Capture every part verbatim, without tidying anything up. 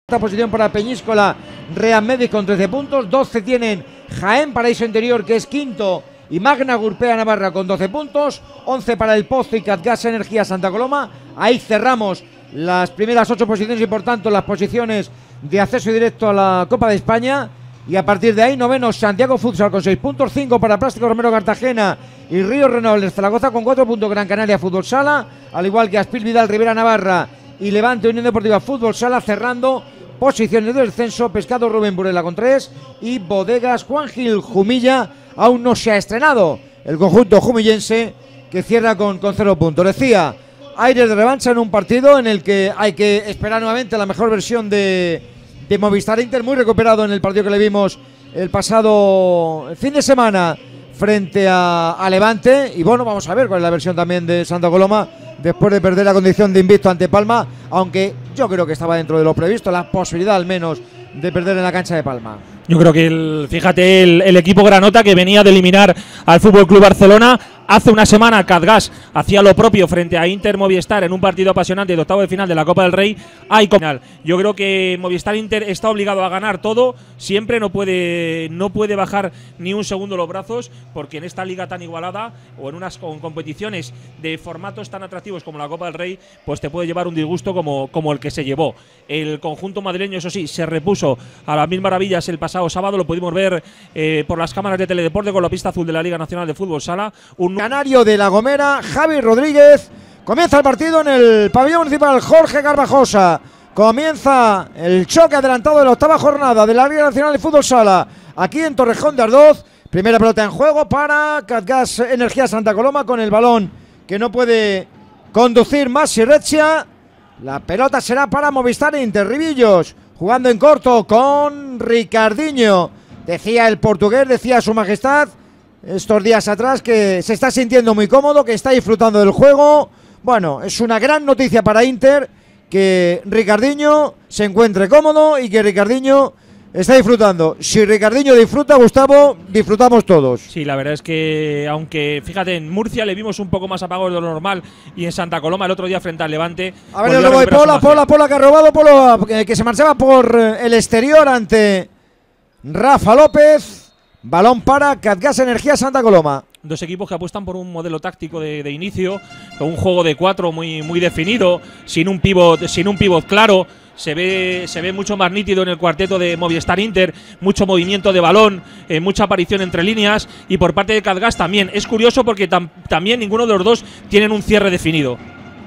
Esta posición para Peñíscola, Real Médic con trece puntos, doce tienen Jaén Paraíso Interior, que es quinto, y Magna Gurpea Navarra con doce puntos, once para el Pozo y Catgas Energía Santa Coloma. Ahí cerramos las primeras ocho posiciones y por tanto las posiciones de acceso directo a la Copa de España. Y a partir de ahí, noveno Santiago Futsal con seis puntos, cinco para Plástico Romero Cartagena y Río Renovables Zaragoza con cuatro puntos, Gran Canaria Fútbol Sala, al igual que Aspil Vidal Rivera Navarra y Levante Unión Deportiva Fútbol Sala, cerrando posiciones de descenso, Pescado Rubén Burela con tres y Bodegas Juan Gil Jumilla. Aún no se ha estrenado el conjunto jumillense, que cierra con, con cero puntos. Decía, aires de revancha en un partido en el que hay que esperar nuevamente la mejor versión de, de Movistar Inter, muy recuperado en el partido que le vimos el pasado fin de semana frente a, a Levante. Y bueno, vamos a ver cuál es la versión también de Santa Coloma después de perder la condición de invicto ante Palma, aunque yo creo que estaba dentro de lo previsto, la posibilidad al menos de perder en la cancha de Palma. Yo creo que, el, fíjate, el, el equipo granota, que venía de eliminar al F C Barcelona, hace una semana Catgas hacía lo propio frente a Inter Movistar en un partido apasionante de octavo de final de la Copa del Rey. Hay final. Yo creo que Movistar Inter está obligado a ganar todo, siempre no puede, no puede bajar ni un segundo los brazos, porque en esta liga tan igualada o en unas con competiciones de formatos tan atractivos como la Copa del Rey, pues te puede llevar un disgusto como, como el que se llevó. El conjunto madrileño, eso sí, se repuso a las mil maravillas el pasado sábado, lo pudimos ver eh, por las cámaras de Teledeporte con la pista azul de la Liga Nacional de Fútbol Sala. Un Canario de La Gomera, Javi Rodríguez. Comienza el partido en el pabellón municipal Jorge Garbajosa. Comienza el choque adelantado de la octava jornada de la Liga Nacional de Fútbol Sala, aquí en Torrejón de Ardoz. Primera pelota en juego para Catgas Energía Santa Coloma, con el balón que no puede conducir Masi Reccia. La pelota será para Movistar Inter. Ribillos jugando en corto con Ricardinho. Decía el portugués, decía su majestad estos días atrás que se está sintiendo muy cómodo, que está disfrutando del juego. Bueno, es una gran noticia para Inter que Ricardinho se encuentre cómodo y que Ricardinho está disfrutando. Si Ricardinho disfruta, Gustavo, disfrutamos todos. Sí, la verdad es que, aunque fíjate, en Murcia le vimos un poco más apagado de lo normal, y en Santa Coloma el otro día frente al Levante. A ver, el robo de Pola, Pola, Pola que ha robado, Pola que se marchaba por el exterior ante Rafa López. Balón para Catgas Energía Santa Coloma. Dos equipos que apuestan por un modelo táctico de, de inicio, con un juego de cuatro muy, muy definido, sin un pivot, sin un pivot claro. Se ve, se ve mucho más nítido en el cuarteto de Movistar Inter, mucho movimiento de balón, eh, mucha aparición entre líneas, y por parte de Catgas también. Es curioso porque tam, también ninguno de los dos tienen un cierre definido.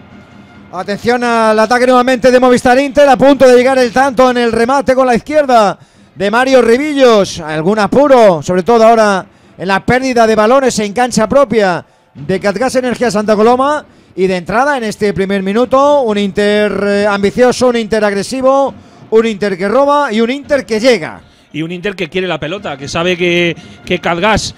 Atención al ataque nuevamente de Movistar Inter, a punto de llegar el tanto en el remate con la izquierda de Mario Ribillos. Algún apuro, sobre todo ahora en la pérdida de balones en cancha propia de Catgas Energía Santa Coloma. Y de entrada en este primer minuto, un Inter eh, ambicioso, un Inter agresivo, un Inter que roba y un Inter que llega. Y un Inter que quiere la pelota, que sabe que, que Catgas,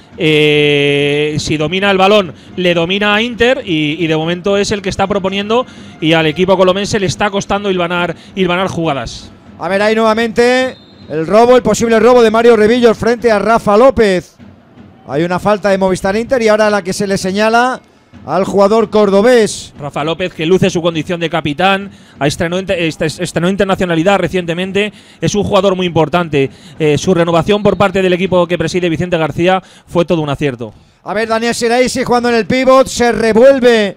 eh, si domina el balón, le domina a Inter, y, y de momento es el que está proponiendo, y al equipo colomense le está costando hilvanar, hilvanar jugadas. A ver, ahí nuevamente el robo, el posible robo de Mario Ribillos frente a Rafa López. Hay una falta de Movistar Inter y ahora la que se le señala al jugador cordobés. Rafa López, que luce su condición de capitán, estrenó, estrenó internacionalidad recientemente, es un jugador muy importante. Eh, su renovación por parte del equipo que preside Vicente García fue todo un acierto. A ver, Daniel Siraisi jugando en el pívot, se revuelve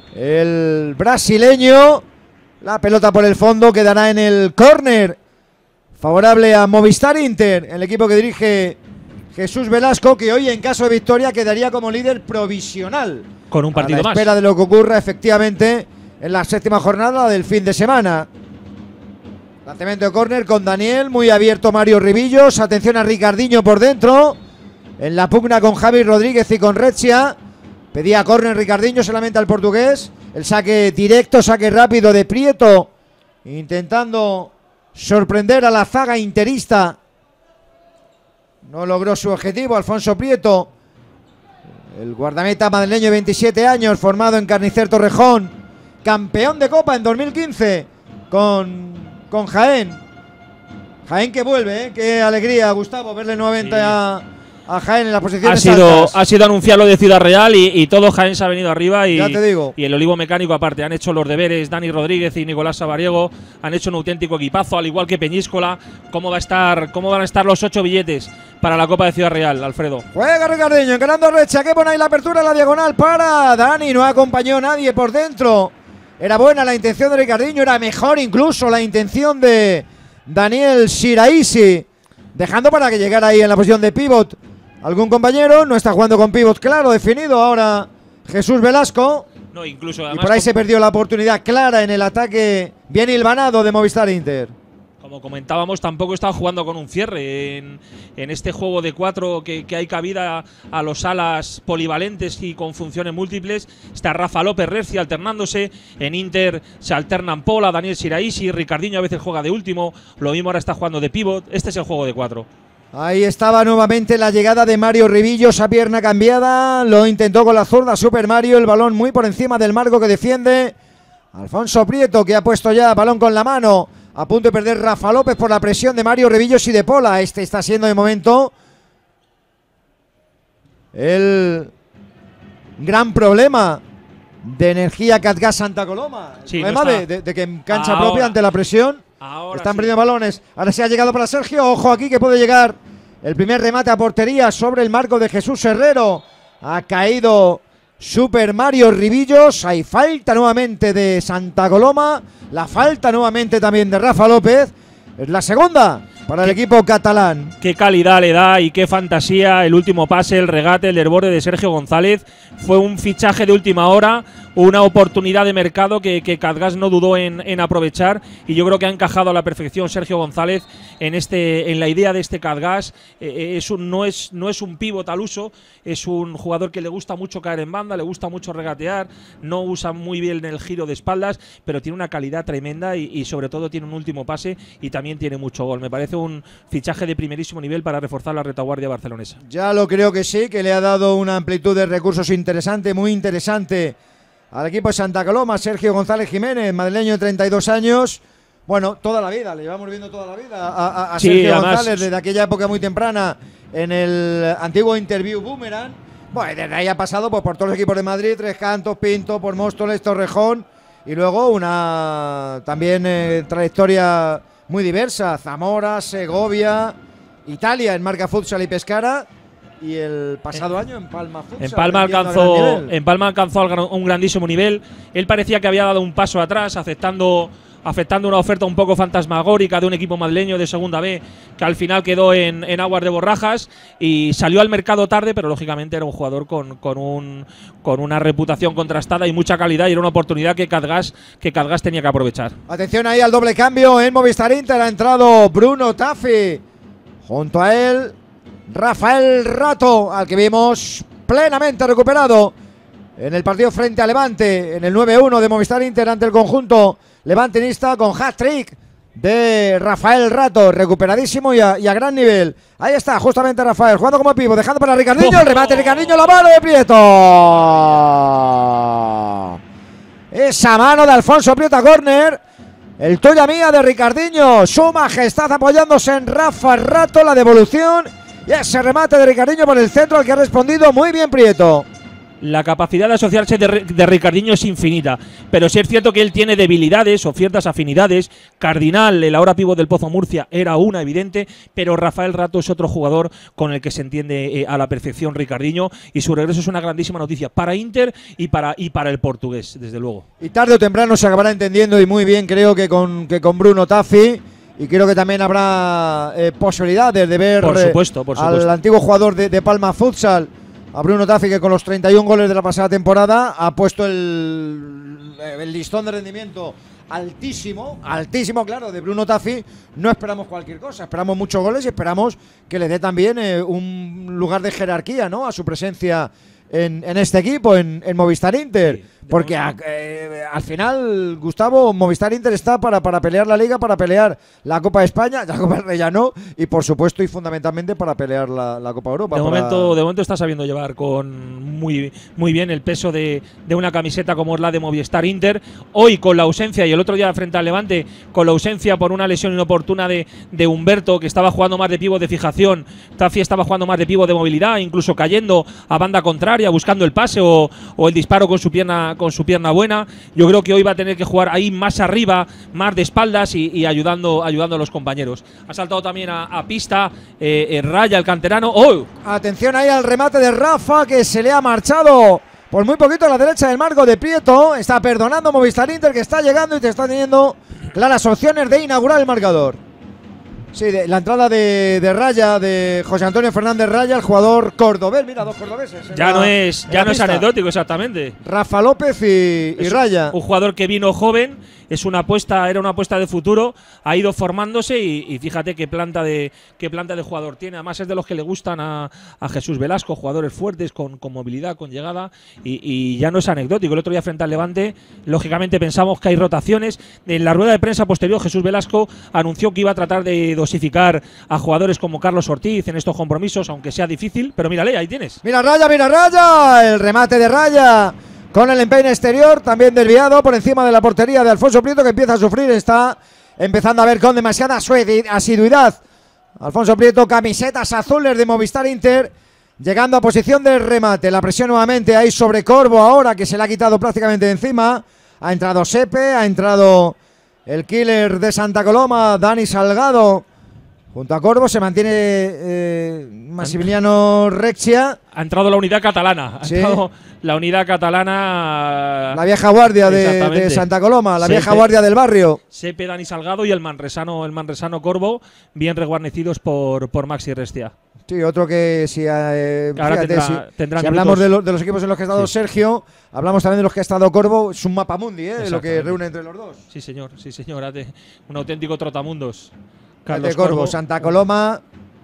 el brasileño. La pelota por el fondo quedará en el córner favorable a Movistar Inter, el equipo que dirige Jesús Velasco, que hoy en caso de victoria quedaría como líder provisional. Con un partido más. A la espera de lo que ocurra efectivamente en la séptima jornada del fin de semana. Lanzamiento de córner con Daniel, muy abierto Mario Ribillos. Atención a Ricardinho por dentro, en la pugna con Javi Rodríguez y con Reccia. Pedía córner Ricardinho solamente al portugués. El saque directo, saque rápido de Prieto, intentando sorprender a la zaga interista. No logró su objetivo Alfonso Prieto, el guardameta madrileño de veintisiete años, formado en Carnicer Torrejón, campeón de Copa en dos mil quince con, con Jaén. Jaén que vuelve, ¿eh? Qué alegría, Gustavo, verle nuevamente sí. a, a Jaén en las posiciones ha sido, altas. ha sido anunciar lo de Ciudad Real y, y todo Jaén se ha venido arriba y, Ya te digo. y el Olivo Mecánico aparte. Han hecho los deberes Dani Rodríguez y Nicolás Sabariego, han hecho un auténtico equipazo, al igual que Peñíscola. ¿Cómo va a estar, cómo van a estar los ocho billetes para la Copa de Ciudad Real, Alfredo? Juega Ricardiño, encarando Recha, que pone ahí la apertura, la diagonal para Dani, no acompañó nadie por dentro. Era buena la intención de Ricardiño, era mejor incluso la intención de Daniel Shiraisi, dejando para que llegara ahí en la posición de pívot algún compañero. No está jugando con pívot claro, definido ahora Jesús Velasco. No, incluso Y además, por ahí como, se perdió la oportunidad clara en el ataque bien hilvanado de Movistar Inter. como comentábamos, tampoco está jugando con un cierre en, en este juego de cuatro que, que hay cabida a los alas polivalentes y con funciones múltiples. Está Rafa López Rerci alternándose. En Inter se alternan Pola, Daniel Shiraisi, Ricardiño a veces juega de último. Lo mismo ahora está jugando de pívot. Este es el juego de cuatro. Ahí estaba nuevamente la llegada de Mario Rivillos a pierna cambiada. Lo intentó con la zurda Super Mario. El balón muy por encima del marco que defiende Alfonso Prieto, que ha puesto ya balón con la mano. A punto de perder Rafa López por la presión de Mario Rivillos y de Pola. Este está siendo de momento el gran problema de Energía Catgas Santa Coloma. El Sí, problema no está. de, de- de que en cancha Ahora. propia ante la presión Ahora están sí. perdiendo balones. Ahora se ha llegado para Sergio. Ojo aquí que puede llegar el primer remate a portería sobre el marco de Jesús Herrero. Ha caído Super Mario Rivillos. Hay falta nuevamente de Santa Coloma. La falta nuevamente también de Rafa López. Es la segunda para el equipo catalán. Qué calidad le da y qué fantasía. El último pase, el regate, el desborde de Sergio González. Fue un fichaje de última hora, una oportunidad de mercado que, que Catgas no dudó en, en aprovechar. Y yo creo que ha encajado a la perfección Sergio González en, este, en la idea de este Catgas. Eh, es un, no, es, no es un pívot al uso, es un jugador que le gusta mucho caer en banda, le gusta mucho regatear, no usa muy bien el giro de espaldas, pero tiene una calidad tremenda y, y sobre todo tiene un último pase y también tiene mucho gol. Me parece un fichaje de primerísimo nivel para reforzar la retaguardia barcelonesa. Ya lo creo que sí, que le ha dado una amplitud de recursos interesante, muy interesante al equipo de Santa Coloma. Sergio González Jiménez, madrileño de treinta y dos años. Bueno, toda la vida, le llevamos viendo toda la vida a, a- a Sí, Sergio además- González desde aquella época muy temprana en el antiguo Interview Boomerang. Bueno, desde ahí ha pasado pues, por todos los equipos de Madrid, Tres Cantos, Pinto, por Móstoles, Torrejón, y luego una también eh, trayectoria muy diversa: Zamora, Segovia, Italia en Marca Futsal y Pescara, y el pasado año en Palma Futsal. En Palma vendiendo a gran alcanzó, nivel. en Palma alcanzó al gran- un grandísimo nivel. Él parecía que había dado un paso atrás, aceptando, aceptando una oferta un poco fantasmagórica de un equipo madrileño de segunda B, que al final quedó en, en aguas de borrajas y salió al mercado tarde, pero lógicamente era un jugador con, con, un, con una reputación contrastada y mucha calidad, y era una oportunidad que Catgas, que Catgas tenía que aprovechar. Atención ahí al doble cambio en Movistar Inter. Ha entrado Bruno Taffi. Junto a él, Rafael Rato, al que vimos plenamente recuperado en el partido frente a Levante, en el nueve uno de Movistar Inter ante el conjunto levantinista, con hat-trick de Rafael Rato, recuperadísimo y a, y a gran nivel. Ahí está, justamente Rafael, jugando como pivo, dejando para Ricardiño, el remate de Ricardiño, la mano de Prieto. Esa mano de Alfonso Prieto a córner. El tuya mía de Ricardiño, su majestad apoyándose en Rafa Rato, la devolución y ese remate de Ricardiño por el centro, al que ha respondido muy bien Prieto. La capacidad de asociarse de, de Ricardiño es infinita, pero sí es cierto que él tiene debilidades o ciertas afinidades. Cardinal, el ahora pívot del Pozo Murcia, era una evidente, pero Rafael Rato es otro jugador con el que se entiende eh, a la perfección Ricardiño, y su regreso es una grandísima noticia para Inter y para, y para el portugués, desde luego. Y tarde o temprano se acabará entendiendo, y muy bien, creo que con, que con Bruno Taffi, y creo que también habrá eh, posibilidades de ver Por supuesto, por eh, al supuesto. antiguo jugador de, de Palma Futsal, a Bruno Taffi, que con los treinta y un goles de la pasada temporada ha puesto el, el listón de rendimiento altísimo, altísimo, claro, de Bruno Taffi. No esperamos cualquier cosa, esperamos muchos goles y esperamos que le dé también eh, un lugar de jerarquía, ¿no?, a su presencia en, en este equipo, en, en Movistar Inter. Sí. Porque a, eh, al final, Gustavo, Movistar Inter está para, para pelear la Liga, para pelear la Copa de España, la Copa del Rey ya no, y por supuesto y fundamentalmente para pelear la, la Copa Europa. De para... momento, de momento está sabiendo llevar con muy, muy bien el peso de, de una camiseta como es la de Movistar Inter. Hoy con la ausencia, y el otro día frente al Levante, con la ausencia por una lesión inoportuna de, de Humberto, que estaba jugando más de pivo de fijación, Tafi estaba jugando más de pivo de movilidad, incluso cayendo a banda contraria, buscando el pase o, o el disparo con su pierna con su pierna buena. Yo creo que hoy va a tener que jugar ahí más arriba, más de espaldas y, y ayudando, ayudando a los compañeros. Ha saltado también a, a pista eh, eh, Raya, el canterano. ¡Oh! Atención ahí al remate de Rafa, que se le ha marchado por muy poquito a la derecha del marco de Prieto. Está perdonando Movistar Inter, que está llegando y te está teniendo claras opciones de inaugurar el marcador. Sí, de, la entrada de, de Raya, de José Antonio Fernández Raya, el jugador cordobés. Mira, dos cordobeses. Ya la, no es, ya no es anecdótico, exactamente. Rafa López y, y Raya. Un jugador que vino joven, es una apuesta, era una apuesta de futuro, ha ido formándose y, y fíjate qué planta de qué planta de jugador tiene. Además es de los que le gustan a, a Jesús Velasco, jugadores fuertes, con, con movilidad, con llegada, y, y ya no es anecdótico. El otro día frente al Levante, lógicamente pensamos que hay rotaciones. En la rueda de prensa posterior, Jesús Velasco anunció que iba a tratar de dosificar a jugadores como Carlos Ortiz en estos compromisos, aunque sea difícil, pero mírale, ahí tienes. Mira Raya, mira Raya, el remate de Raya con el empeine exterior, también desviado por encima de la portería de Alfonso Prieto, que empieza a sufrir, está empezando a ver con demasiada asiduidad. Alfonso Prieto, camisetas azules de Movistar Inter, llegando a posición de remate. La presión nuevamente ahí sobre Corvo ahora, que se le ha quitado prácticamente de encima. Ha entrado Sepe, ha entrado el killer de Santa Coloma, Dani Salgado. Junto a Corvo se mantiene eh, Massimiliano Rexia. Ha entrado la unidad catalana. Ha sí. entrado la unidad catalana. La vieja guardia de, de Santa Coloma, la Sepe, vieja guardia del barrio. Sepe, Dani Salgado y el manresano, el manresano Corvo, bien resguarnecidos por, por Maxi Restia. Sí, otro que si, eh, Ahora fíjate, tendrá, si, si hablamos de, lo, de los equipos en los que ha estado sí. Sergio, hablamos también de los que ha estado Corvo, es un mapamundi, ¿eh? Lo que reúne entre los dos. Sí, señor, sí, señor. Un auténtico trotamundos. Carlos Corvo, Corvo, Santa Coloma,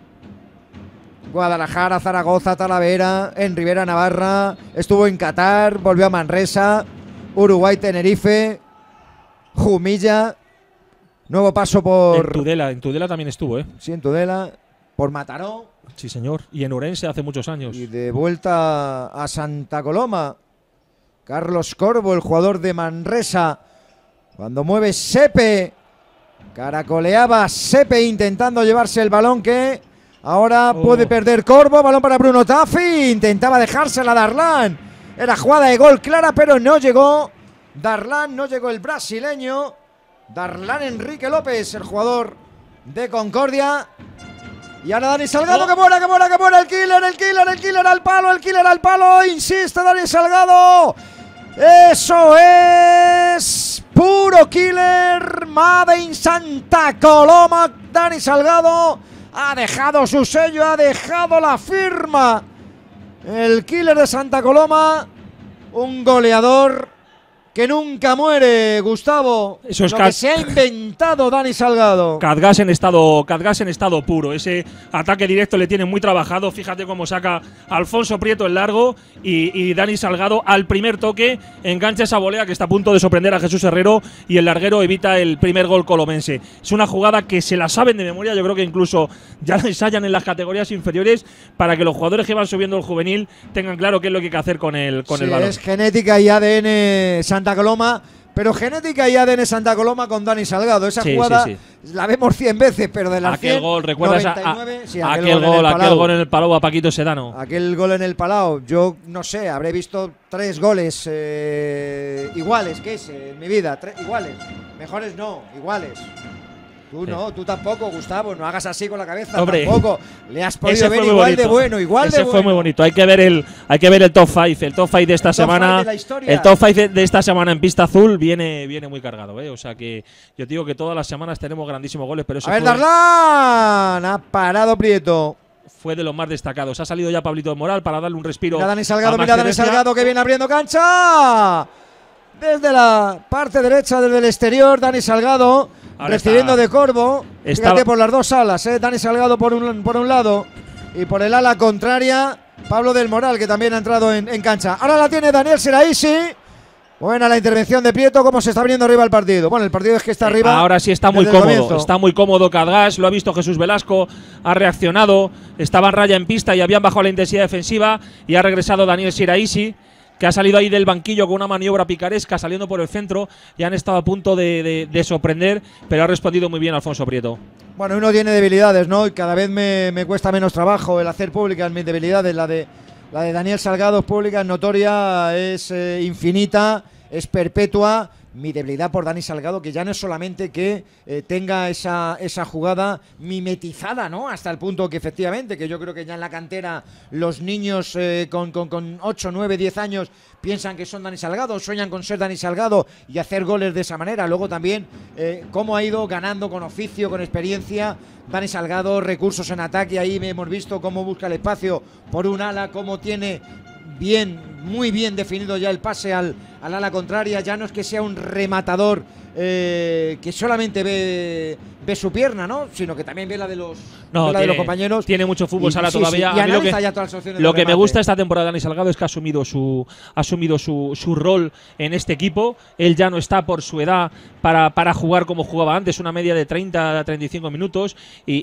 Guadalajara, Zaragoza, Talavera, en Rivera Navarra, estuvo en Qatar, volvió a Manresa, Uruguay, Tenerife, Jumilla, nuevo paso por… En Tudela, en Tudela también estuvo, ¿eh? Sí, en Tudela, por Mataró. Sí, señor, y en Orense hace muchos años. Y de vuelta a Santa Coloma, Carlos Corvo, el jugador de Manresa, cuando mueve Sepe… Caracoleaba Sepe intentando llevarse el balón que ahora oh. puede perder Corvo. Balón para Bruno Tafi. Intentaba dejársela a Darlan. Era jugada de gol clara, pero no llegó Darlan, no llegó el brasileño. Darlan Enrique López, el jugador de Concordia. Y ahora Dani Salgado, oh. que muera, que muera, que muera. El killer, el killer, el killer al palo, el killer al palo. Insiste Dani Salgado. Eso es puro killer, Made in Santa Coloma. Dani Salgado ha dejado su sello, ha dejado la firma. El killer de Santa Coloma, un goleador que nunca muere, Gustavo. Eso es lo que se ha inventado Dani Salgado. Cadgas en estado, Cadgas en estado puro. Ese ataque directo le tiene muy trabajado. Fíjate cómo saca Alfonso Prieto el largo y, y Dani Salgado al primer toque engancha esa volea que está a punto de sorprender a Jesús Herrero y el larguero evita el primer gol colomense. Es una jugada que se la saben de memoria. Yo creo que incluso ya la ensayan en las categorías inferiores para que los jugadores que van subiendo el juvenil tengan claro qué es lo que hay que hacer con el, con sí, el balón. Es genética y A D N Santa Santa Coloma, pero genética y A D N Santa Coloma con Dani Salgado. Esa sí, jugada sí, sí. la vemos cien veces, pero de las aquel cien, gol, ¿recuerdas noventa y nueve, a, sí, aquel, aquel, gol, gol aquel gol en el Palau a Paquito Sedano? Aquel gol en el Palau, yo no sé, habré visto tres goles eh, iguales que ese en mi vida, tres, iguales, mejores no, iguales. Tú no, sí. tú tampoco, Gustavo, no hagas así con la cabeza. Hombre, tampoco. Le has podido ver igual bonito. de bueno, igual ese de bueno. Ese fue muy bonito. Hay que ver el, hay que ver el top cinco, el top cinco de esta el semana. De el top cinco de, de esta semana en pista azul viene, viene muy cargado, ¿eh? O sea que yo digo que todas las semanas tenemos grandísimos goles, pero eso A ver, fue, Darlan, ha parado Prieto. Fue de los más destacados. Ha salido ya Pablito Moral para darle un respiro. Mira Dani Salgado, mira Dani Salgado que viene abriendo cancha. Desde la parte derecha, desde el exterior, Dani Salgado. Ahora recibiendo está, de Corvo, estaba, fíjate por las dos alas, ¿eh? Dani Salgado por un, por un lado y por el ala contraria Pablo del Moral, que también ha entrado en, en cancha. Ahora la tiene Daniel Seraisi, Buena la intervención de Prieto, cómo se está viniendo arriba el partido. Bueno, el partido es que está arriba. Eh, ahora sí está muy cómodo, está muy cómodo Cadgas, lo ha visto Jesús Velasco, ha reaccionado, estaba en raya en pista y habían bajado la intensidad defensiva y ha regresado Daniel Siraisi, que ha salido ahí del banquillo con una maniobra picaresca saliendo por el centro y han estado a punto de, de, de sorprender, pero ha respondido muy bien Alfonso Prieto. Bueno, uno tiene debilidades, ¿no? Y cada vez me, me cuesta menos trabajo el hacer públicas mis debilidades. La de, la de Daniel Salgado es pública, es notoria, es eh, infinita, es perpetua. Mi debilidad por Dani Salgado, que ya no es solamente que eh, tenga esa, esa jugada mimetizada, ¿no? Hasta el punto que efectivamente, que yo creo que ya en la cantera los niños eh, con, con, con ocho, nueve, diez años piensan que son Dani Salgado, sueñan con ser Dani Salgado y hacer goles de esa manera. Luego también eh, cómo ha ido ganando con oficio, con experiencia Dani Salgado, recursos en ataque. Ahí hemos visto cómo busca el espacio por un ala, cómo tiene bien, muy bien definido ya el pase al, al ala contraria. Ya no es que sea un rematador eh, que solamente ve, ve su pierna, ¿no? Sino que también ve la de los, no, ve la tiene, de los compañeros. Tiene mucho fútbol y, sala sí, todavía. Sí, y a mí lo que, ya todas las opciones lo de que me remate. gusta esta temporada de Dani Salgado es que ha asumido su ha asumido su, su rol en este equipo. Él ya no está por su edad para, para jugar como jugaba antes, una media de treinta a treinta y cinco minutos, y,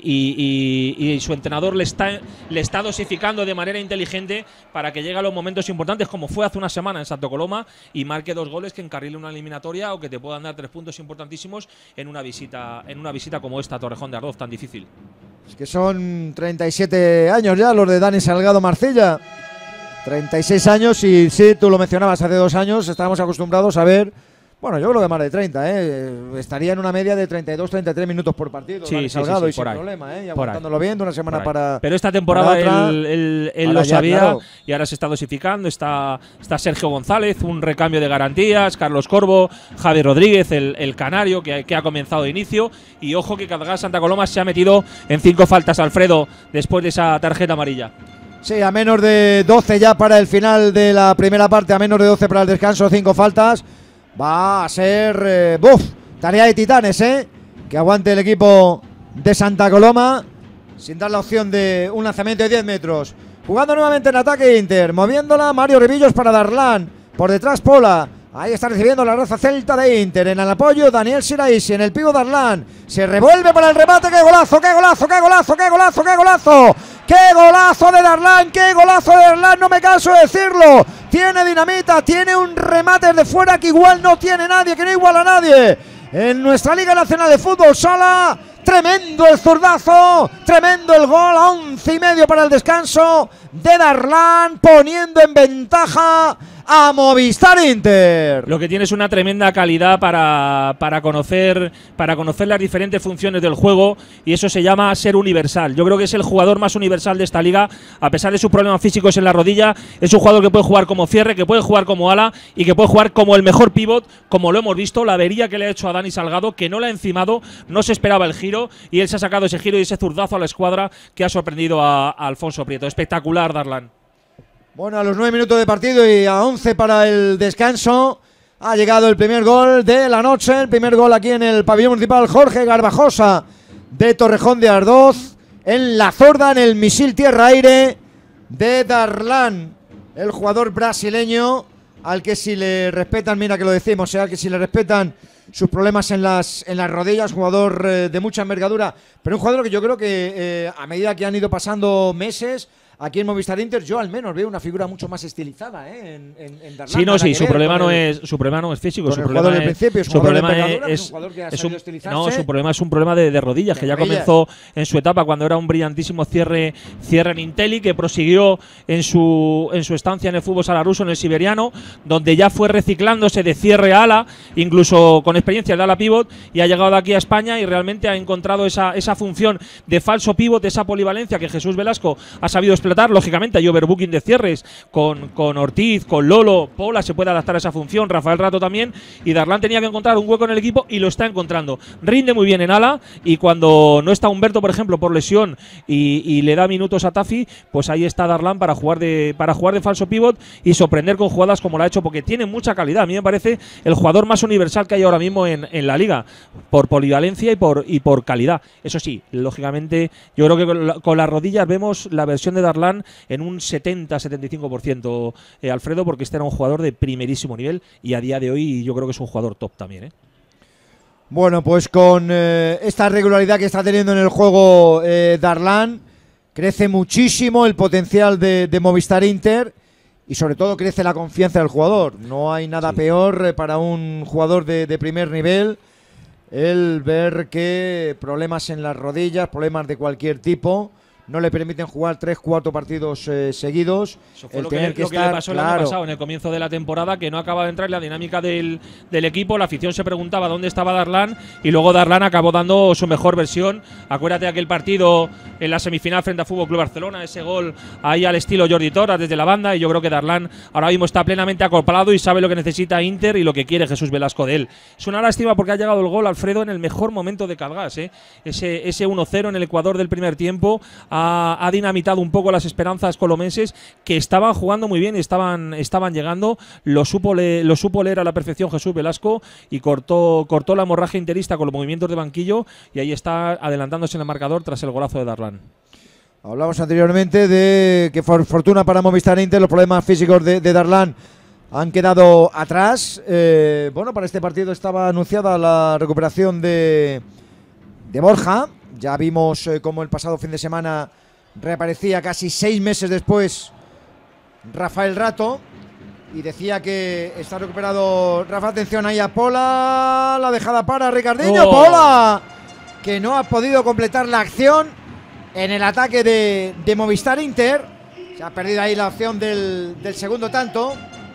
y, y, y su entrenador le está, le está dosificando de manera inteligente para que llegue a los momentos importantes, como fue hace una semana en Santo Coloma, y marque dos goles que encarrile una eliminatoria o que te puedan dar tres puntos importantísimos en una visita en una visita como esta a Torrejón de Ardoz tan difícil. Es que son treinta y siete años ya los de Dani Salgado Marcilla. treinta y seis años, y sí, tú lo mencionabas hace dos años, estábamos acostumbrados a ver, bueno, yo creo que más de treinta, ¿eh? Estaría en una media de treinta y dos, treinta y tres minutos por partido. Sí, Dani sí, Salgado, sí, sí, y sin ahí. problema, ¿eh? Y Por aguantándolo bien de una semana para. Pero esta temporada otra, él, él, él lo ya, sabía, claro. Y ahora se está dosificando. Está, está Sergio González, un recambio de garantías, Carlos Corvo, Javi Rodríguez, el, el canario que, que ha comenzado de inicio. Y ojo que Cadgas Santa Coloma se ha metido en cinco faltas, Alfredo, después de esa tarjeta amarilla. Sí, a menos de doce ya para el final de la primera parte, a menos de doce para el descanso, cinco faltas. Va a ser, eh, ¡buf! Tarea de titanes, ¿eh? Que aguante el equipo de Santa Coloma sin dar la opción de un lanzamiento de diez metros. Jugando nuevamente en ataque Inter, moviéndola Mario Rivillos para Darlan. Por detrás Pola. Ahí está recibiendo la raza celta de Inter. En el apoyo Daniel Siraisi, en el pivo Darlan. Se revuelve para el remate. ¡Qué golazo, qué golazo, qué golazo, qué golazo, qué golazo! ¡Qué golazo de Darlan! ¡Qué golazo de Darlan! No me canso de decirlo. Tiene dinamita, tiene un remate de fuera que igual no tiene nadie, que no iguala a nadie. En nuestra Liga Nacional de Fútbol Sala. Tremendo el zurdazo, tremendo el gol, a once y medio para el descanso de Darlan, poniendo en ventaja a Movistar Inter. Lo que tiene es una tremenda calidad para, para, conocer, para conocer las diferentes funciones del juego, y eso se llama ser universal. Yo creo que es el jugador más universal de esta liga, a pesar de sus problemas físicos en la rodilla. Es un jugador que puede jugar como cierre, que puede jugar como ala y que puede jugar como el mejor pívot, como lo hemos visto, la avería que le ha hecho a Dani Salgado, que no le ha encimado, no se esperaba el giro, y él se ha sacado ese giro y ese zurdazo a la escuadra que ha sorprendido a, a Alfonso Prieto. Espectacular, Darlan. Bueno, a los nueve minutos de partido y a once para el descanso ha llegado el primer gol de la noche, el primer gol aquí en el pabellón municipal Jorge Garbajosa de Torrejón de Ardoz, en la zorda, en el misil tierra-aire de Darlan, el jugador brasileño al que si le respetan, mira que lo decimos, o sea, que si le respetan sus problemas en las, en las rodillas, jugador eh, de mucha envergadura, pero un jugador que yo creo que eh, a medida que han ido pasando meses aquí en Movistar Inter, yo al menos veo una figura mucho más estilizada, ¿eh? En, en, en Darlan. Sí, no, sí, su problema no, el, es, su problema no es físico, su el problema del es, principio, su problema es, es, un jugador que ha es un, estilizarse. no, su problema es un problema de, de rodillas, de que ya rodillas. comenzó en su etapa cuando era un brillantísimo cierre, cierre en Inteli, que prosiguió en su, en su estancia en el fútbol sala ruso, en el siberiano, donde ya fue reciclándose de cierre a ala, incluso con experiencia de ala pívot, y ha llegado aquí a España y realmente ha encontrado esa, esa función de falso pívot, esa polivalencia que Jesús Velasco ha sabido explotar. Lógicamente hay overbooking de cierres con, con Ortiz, con Lolo, Pola se puede adaptar a esa función, Rafael Rato también, y Darlan tenía que encontrar un hueco en el equipo y lo está encontrando. Rinde muy bien en ala, y cuando no está Humberto, por ejemplo, por lesión y, y le da minutos a Tafi, pues ahí está Darlan para jugar de para jugar de falso pívot y sorprender con jugadas como lo ha hecho, porque tiene mucha calidad. A mí me parece el jugador más universal que hay ahora mismo en, en la liga, por polivalencia y por, y por calidad. Eso sí, lógicamente, yo creo que con, la, con las rodillas vemos la versión de Darlan Darlan en un setenta a setenta y cinco por ciento, eh, Alfredo, porque este era un jugador de primerísimo nivel y a día de hoy yo creo que es un jugador top también, ¿eh? Bueno, pues con eh, esta regularidad que está teniendo en el juego eh, Darlan, crece muchísimo el potencial de, de Movistar Inter y sobre todo crece la confianza del jugador. No hay nada sí. peor eh, para un jugador de, de primer nivel el ver que problemas en las rodillas, problemas de cualquier tipo, no le permiten jugar tres, cuatro partidos eh, seguidos. Eso fue el lo, que, que, lo estar, que le pasó el claro. año pasado, en el comienzo de la temporada, que no acaba de entrar en la dinámica del, del equipo. La afición se preguntaba dónde estaba Darlan y luego Darlan acabó dando su mejor versión. Acuérdate de aquel partido en la semifinal frente a Fútbol Club Barcelona, ese gol ahí al estilo Jordi Torres desde la banda, y yo creo que Darlan ahora mismo está plenamente acoplado y sabe lo que necesita Inter y lo que quiere Jesús Velasco de él. Es una lástima porque ha llegado el gol, Alfredo, en el mejor momento de Cadgas, ¿eh? Ese, ese uno cero en el Ecuador del primer tiempo ha Ha, ha dinamitado un poco las esperanzas colomenses, que estaban jugando muy bien y estaban, estaban llegando. Lo supo, le, lo supo leer a la perfección Jesús Velasco y cortó, cortó la hemorragia interista con los movimientos de banquillo, y ahí está adelantándose en el marcador tras el golazo de Darlan. Hablamos anteriormente de que, por fortuna para Movistar Inter, los problemas físicos de, de Darlan han quedado atrás. Eh, bueno, para este partido estaba anunciada la recuperación de, de Borja. Ya vimos eh, cómo el pasado fin de semana reaparecía casi seis meses después Rafael Rato y decía que está recuperado. Rafa, atención ahí a Pola, la dejada para Ricardinho. Oh. Pola, que no ha podido completar la acción en el ataque de, de Movistar Inter. Se ha perdido ahí la opción del, del segundo tanto.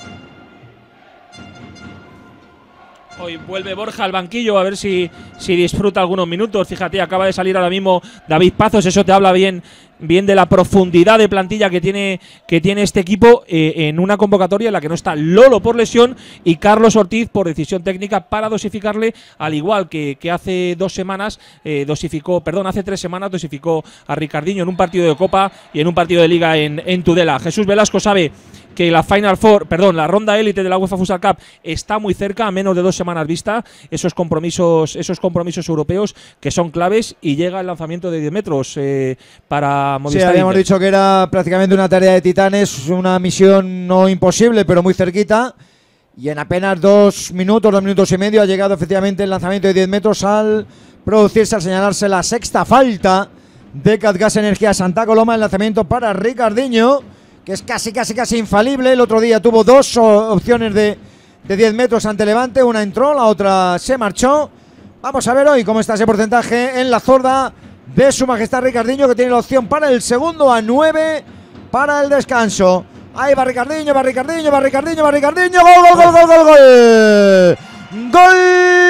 Hoy vuelve Borja al banquillo, a ver si, si disfruta algunos minutos. Fíjate, acaba de salir ahora mismo David Pazos. Eso te habla bien, bien de la profundidad de plantilla que tiene, que tiene este equipo, eh, en una convocatoria en la que no está Lolo por lesión y Carlos Ortiz por decisión técnica para dosificarle, al igual que, que hace dos semanas eh, dosificó, perdón, hace tres semanas dosificó a Ricardinho en un partido de Copa y en un partido de Liga en, en Tudela. Jesús Velasco sabe que la Final Four, perdón, la ronda élite de la UEFA Futsal Cup está muy cerca, a menos de dos semanas vista, esos compromisos, esos compromisos europeos que son claves, y llega el lanzamiento de diez metros eh, para Movistar. Sí, habíamos Inter. dicho que era prácticamente una tarea de titanes, una misión no imposible, pero muy cerquita, y en apenas dos minutos, dos minutos y medio ha llegado efectivamente el lanzamiento de diez metros al producirse, al señalarse la sexta falta de Cadgas Energía Santa Coloma. El lanzamiento para Ricardinho, que es casi, casi, casi infalible. El otro día tuvo dos opciones de, de diez metros ante Levante. Una entró, la otra se marchó. Vamos a ver hoy cómo está ese porcentaje en la zorda de Su Majestad Ricardinho, que tiene la opción para el segundo a nueve para el descanso. Ahí va Ricardinho, va Ricardinho, va Ricardinho, va Ricardinho. ¡Gol, gol, gol, gol, gol, gol! ¡Gol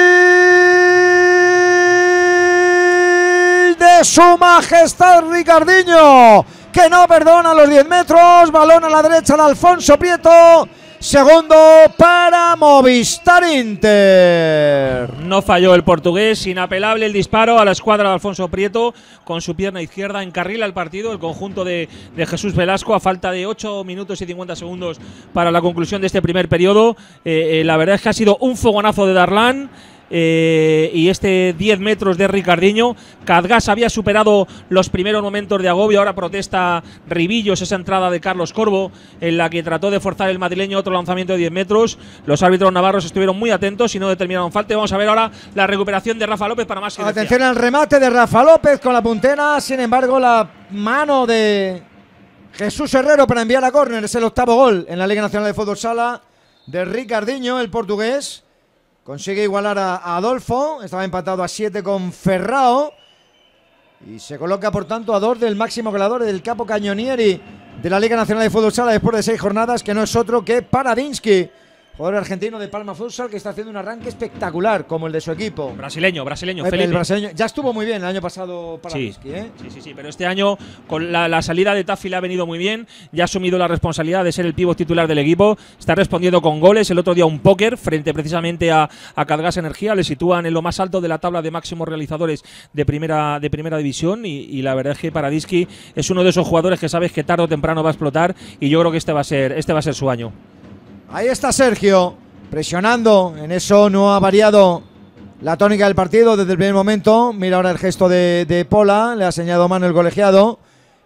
de Su Majestad Ricardinho, que no perdona los diez metros! Balón a la derecha de Alfonso Prieto. Segundo para Movistar Inter. No falló el portugués, inapelable el disparo a la escuadra de Alfonso Prieto. Con su pierna izquierda encarrila el partido, el conjunto de, de Jesús Velasco, a falta de ocho minutos y cincuenta segundos para la conclusión de este primer periodo. Eh, eh, la verdad es que ha sido un fogonazo de Darlan. Eh, y este diez metros de Ricardinho. Cadgas había superado los primeros momentos de agobio. Ahora protesta Ribillos esa entrada de Carlos Corvo, en la que trató de forzar el madrileño otro lanzamiento de diez metros. Los árbitros navarros estuvieron muy atentos y no determinaron falta. Vamos a ver ahora la recuperación de Rafa López para más. Atención al remate de Rafa López con la puntera. Sin embargo, la mano de Jesús Herrero para enviar a córner. Es el octavo gol en la Liga Nacional de Fútbol Sala de Ricardinho, el portugués. Consigue igualar a, a Adolfo. Estaba empatado a siete con Ferrao. Y se coloca, por tanto, a dos del máximo goleador, del capo Cañonieri de la Liga Nacional de Fútbol Sala, después de seis jornadas, que no es otro que Paradinsky, jugador argentino de Palma Futsal, que está haciendo un arranque espectacular, como el de su equipo. Brasileño, brasileño, el, Felipe. El brasileño. Ya estuvo muy bien el año pasado Paradinsky, sí, ¿eh? Sí, sí, sí, pero este año con la, la salida de Taffi le ha venido muy bien. Ya ha asumido la responsabilidad de ser el pívot titular del equipo. Está respondiendo con goles. El otro día un póker frente precisamente a, a Cadgas Energía. Le sitúan en lo más alto de la tabla de máximos realizadores de primera, de primera división. Y, y la verdad es que Paradinsky es uno de esos jugadores que sabes que tarde o temprano va a explotar. Y yo creo que este va a ser, este va a ser su año. Ahí está Sergio, presionando. En eso no ha variado la tónica del partido desde el primer momento. Mira ahora el gesto de, de Pola. Le ha señalado mano el colegiado.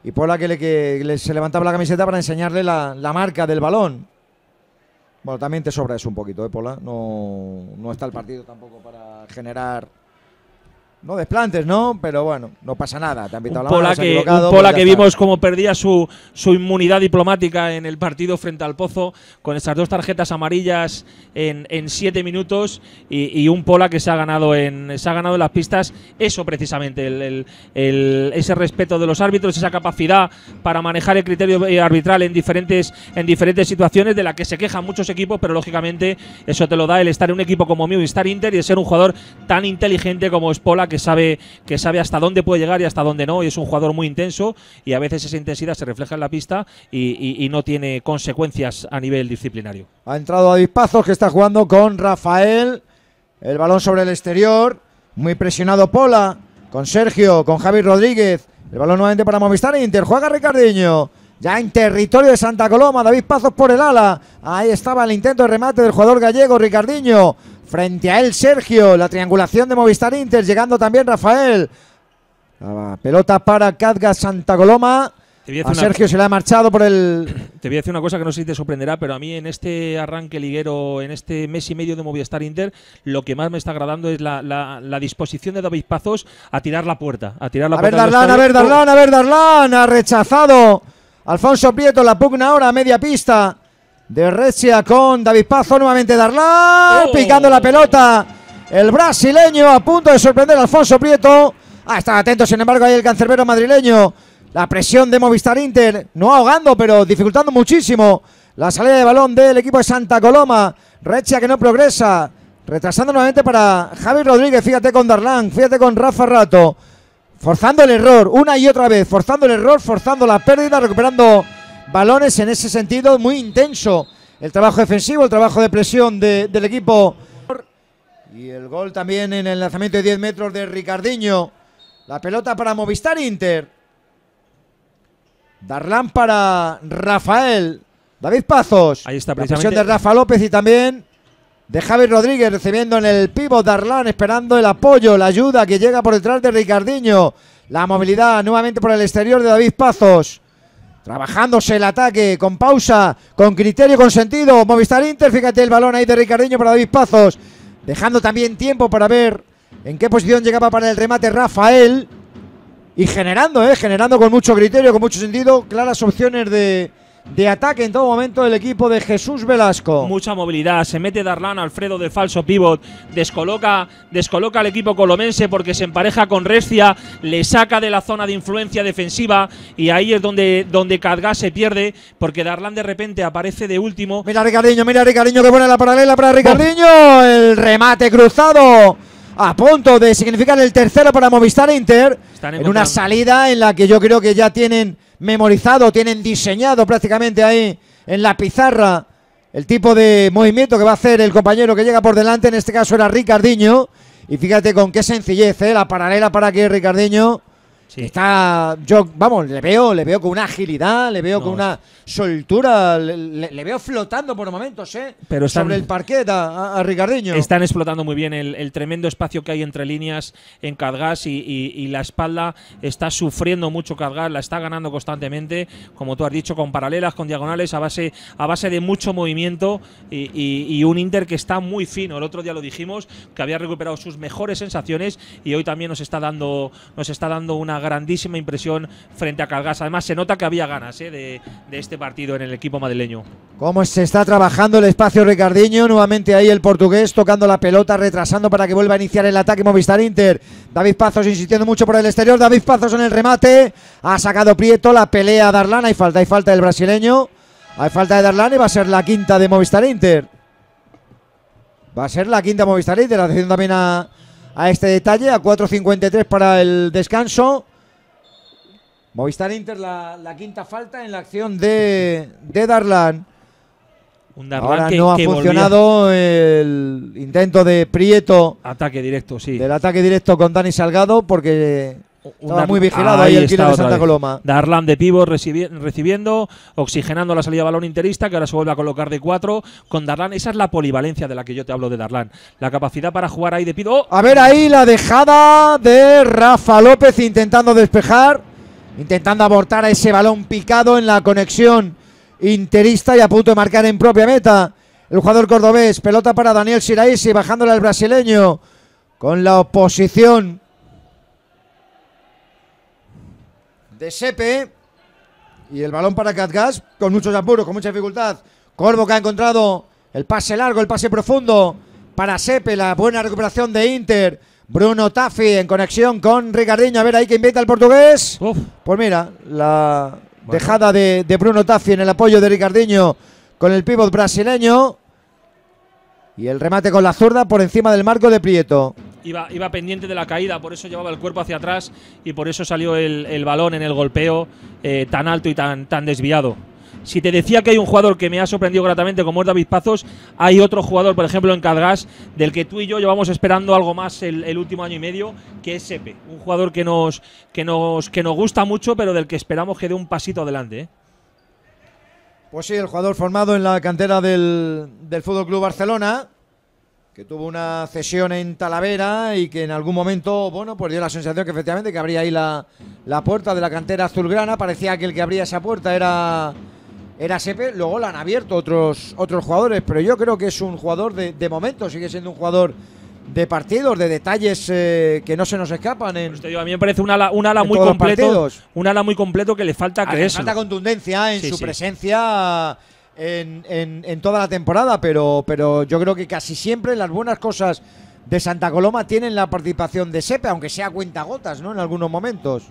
y Pola que, le, que le, se levantaba la camiseta para enseñarle la, la marca del balón. Bueno, también te sobra eso un poquito, ¿eh, Pola? No, no está el partido tampoco para generar... No desplantes, ¿no? Pero bueno, no pasa nada. Te han pitado un la mano, Pola que, un pues Pola que vimos como perdía su, su inmunidad diplomática en el partido frente al Pozo, con esas dos tarjetas amarillas en, en siete minutos, y, y un Pola que se ha ganado en se ha ganado en las pistas eso precisamente, el, el, el, ese respeto de los árbitros, esa capacidad para manejar el criterio arbitral en diferentes, en diferentes situaciones, de la que se quejan muchos equipos, pero lógicamente eso te lo da el estar en un equipo como Movistar Inter y de ser un jugador tan inteligente como es Pola, que sabe, que sabe hasta dónde puede llegar y hasta dónde no, y es un jugador muy intenso, y a veces esa intensidad se refleja en la pista y, y, y no tiene consecuencias a nivel disciplinario. Ha entrado David Pazos, que está jugando con Rafael, el balón sobre el exterior, muy presionado Pola, con Sergio, con Javi Rodríguez, el balón nuevamente para Movistar Inter, juega Ricardiño, ya en territorio de Santa Coloma, David Pazos por el ala, ahí estaba el intento de remate del jugador gallego Ricardiño, frente a él Sergio, la triangulación de Movistar Inter, llegando también Rafael. La pelota para Catgas Santa Coloma. A Sergio se le ha marchado por el... Te voy a decir una cosa que no sé si te sorprenderá, pero a mí en este arranque liguero, en este mes y medio de Movistar Inter, lo que más me está agradando es la, la, la disposición de David Pazos a tirar la puerta. A, tirar la a puerta ver Darlan, a ver Darlan, a ver Darlan, ha rechazado Alfonso Prieto la pugna ahora a media pista de Recia con David Pazos, nuevamente Darlan, oh. picando la pelota, el brasileño a punto de sorprender a Alfonso Prieto. Ah, está atento sin embargo ahí el cancerbero madrileño. La presión de Movistar Inter, no ahogando, pero dificultando muchísimo la salida de balón del equipo de Santa Coloma. Recia que no progresa, retrasando nuevamente para Javi Rodríguez, fíjate con Darlan, fíjate con Rafa Rato, forzando el error, una y otra vez, forzando el error, forzando la pérdida, recuperando balones en ese sentido, muy intenso el trabajo defensivo, el trabajo de presión de, del equipo. Y el gol también en el lanzamiento de diez metros de Ricardiño. La pelota para Movistar Inter. Darlan para Rafael. David Pazos. Ahí está la presión de Rafa López y también de Javi Rodríguez, recibiendo en el pívot Darlan, esperando el apoyo, la ayuda que llega por detrás de Ricardiño. La movilidad nuevamente por el exterior de David Pazos. Trabajándose el ataque con pausa, con criterio, con sentido. Movistar Inter, fíjate el balón ahí de Ricardiño para David Pazos. Dejando también tiempo para ver en qué posición llegaba para el remate Rafael. Y generando, eh, generando con mucho criterio, con mucho sentido, claras opciones de, de ataque en todo momento el equipo de Jesús Velasco. Mucha movilidad, se mete Darlan, Alfredo de falso pívot, descoloca, descoloca al equipo colomense porque se empareja con Recia, le saca de la zona de influencia defensiva y ahí es donde, donde Catgas se pierde porque Darlan de repente aparece de último. Mira Ricardiño, mira Ricardiño que pone la paralela para Ricardiño, oh. el remate cruzado. A punto de significar el tercero para Movistar Inter, en una salida en la que yo creo que ya tienen memorizado, tienen diseñado prácticamente ahí en la pizarra el tipo de movimiento que va a hacer el compañero que llega por delante, en este caso era Ricardiño, y fíjate con qué sencillez, ¿eh? La paralela para que Ricardiño sí. está, yo vamos, le veo, le veo con una agilidad, le veo no. con una soltura, le, le veo flotando por momentos, ¿eh? Pero están, sobre el parquet a, a Ricardiño. Están explotando muy bien el, el tremendo espacio que hay entre líneas en Catgas y, y, y la espalda está sufriendo mucho Catgas, la está ganando constantemente, como tú has dicho, con paralelas, con diagonales, a base, a base de mucho movimiento y, y, y un Inter que está muy fino. El otro día lo dijimos, que había recuperado sus mejores sensaciones y hoy también nos está dando, nos está dando una grandísima impresión frente a Catgas. Además se nota que había ganas ¿eh? de, de este partido en el equipo madrileño. Cómo se está trabajando el espacio Ricardiño, nuevamente ahí el portugués tocando la pelota, retrasando para que vuelva a iniciar el ataque Movistar Inter. David Pazos insistiendo mucho por el exterior, David Pazos en el remate, ha sacado Prieto, la pelea Darlan, hay falta, hay falta del brasileño, hay falta de Darlan y va a ser la quinta de Movistar Inter. Va a ser la quinta Movistar Inter, atención también a, a este detalle, a cuatro cincuenta y tres para el descanso. Movistar Inter la, la quinta falta en la acción de, de Darlan. Un Darlan Ahora que, no ha que funcionado volvía. El intento de Prieto. Ataque directo, sí. Del ataque directo con Dani Salgado porque estaba Dar, muy vigilado ahí, ahí el killer de Santa Coloma. Darlan de pívot recibi recibiendo, oxigenando la salida de balón interista, que ahora se vuelve a colocar de cuatro con Darlan. Esa es la polivalencia de la que yo te hablo de Darlan. La capacidad para jugar ahí de pívot. ¡Oh! A ver ahí la dejada de Rafa López intentando despejar. intentando abortar a ese balón picado en la conexión interista y a punto de marcar en propia meta el jugador cordobés. Pelota para Daniel Siraisi, bajándole al brasileño con la oposición de Sepe. Y el balón para Catgas con muchos apuros, con mucha dificultad. Corvo que ha encontrado el pase largo, el pase profundo para Sepe. La buena recuperación de Inter. Bruno Taffi en conexión con Ricardinho. A ver ahí que invita el portugués. Uf. Pues mira, la bueno. dejada de, de Bruno Taffi en el apoyo de Ricardinho con el pívot brasileño. Y el remate con la zurda por encima del marco de Prieto. Iba, iba pendiente de la caída, por eso llevaba el cuerpo hacia atrás y por eso salió el, el balón en el golpeo eh, tan alto y tan, tan desviado. Si te decía que hay un jugador que me ha sorprendido gratamente como es David Pazos, hay otro jugador, por ejemplo, en Catgas, del que tú y yo llevamos esperando algo más el, el último año y medio, que es Sepe. Un jugador que nos, que, nos, que nos gusta mucho, pero del que esperamos que dé un pasito adelante, ¿eh? Pues sí, el jugador formado en la cantera del, del F C Barcelona, que tuvo una cesión en Talavera y que en algún momento, bueno, pues dio la sensación que efectivamente que abría ahí la, la puerta de la cantera azulgrana. Parecía que el que abría esa puerta era, era Sepe. Luego la han abierto otros, otros jugadores, pero yo creo que es un jugador de, de momento, sigue siendo un jugador de partidos, de detalles eh, que no se nos escapan. En, pues te digo, a mí me parece un ala, un ala muy completo, un ala muy completo que le falta creerse. Le falta contundencia en sí, su sí. presencia en, en, en toda la temporada, pero, pero yo creo que casi siempre las buenas cosas de Santa Coloma tienen la participación de Sepe, aunque sea a cuentagotas, ¿no? En algunos momentos.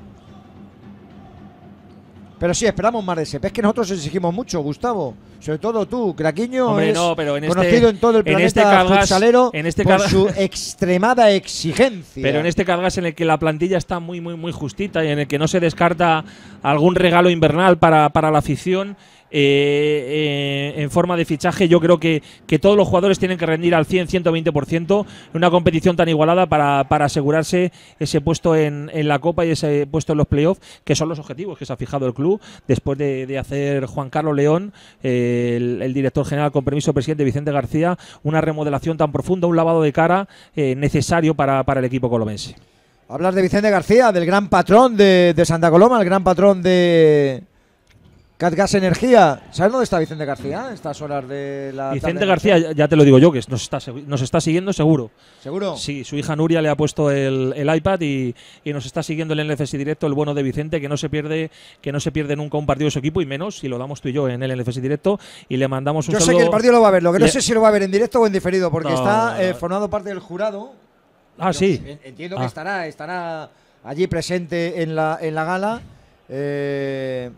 Pero sí, esperamos más de Sepe. Es que nosotros exigimos mucho, Gustavo. Sobre todo tú, Craquiño. Hombre, es no, pero en conocido este, en todo el planeta en este Catgas, futsalero en este por Catgas, su extremada exigencia. Pero en este Catgas en el que la plantilla está muy, muy, muy justita y en el que no se descarta algún regalo invernal para, para la afición. Eh, eh, en forma de fichaje, yo creo que, que todos los jugadores tienen que rendir al cien, ciento veinte por ciento en una competición tan igualada para, para asegurarse ese puesto en, en la Copa y ese puesto en los playoffs, que son los objetivos que se ha fijado el club después de, de hacer Juan Carlos León, eh, el, el director general, con permiso del presidente Vicente García, una remodelación tan profunda, un lavado de cara eh, necesario para, para el equipo colomense. Hablas de Vicente García, del gran patrón de, de Santa Coloma, el gran patrón de Catgas Energía. ¿Sabes dónde está Vicente García a estas horas de la Vicente tarde? García, ya, ya te lo digo yo, que nos está, nos está siguiendo seguro. ¿Seguro? Sí, su hija Nuria le ha puesto el, el iPad y, y nos está siguiendo el N F S Directo, el bueno de Vicente, que no se pierde que no se pierde nunca un partido de su equipo, y menos si lo damos tú y yo en el N F S Directo, y le mandamos un yo saludo. Yo sé que el partido lo va a ver, lo que no le... sé si lo va a ver en directo o en diferido, porque no, está no, no. Eh, formando parte del jurado. Ah, yo sí. Entiendo ah. que estará, estará allí presente en la, en la gala. Eh...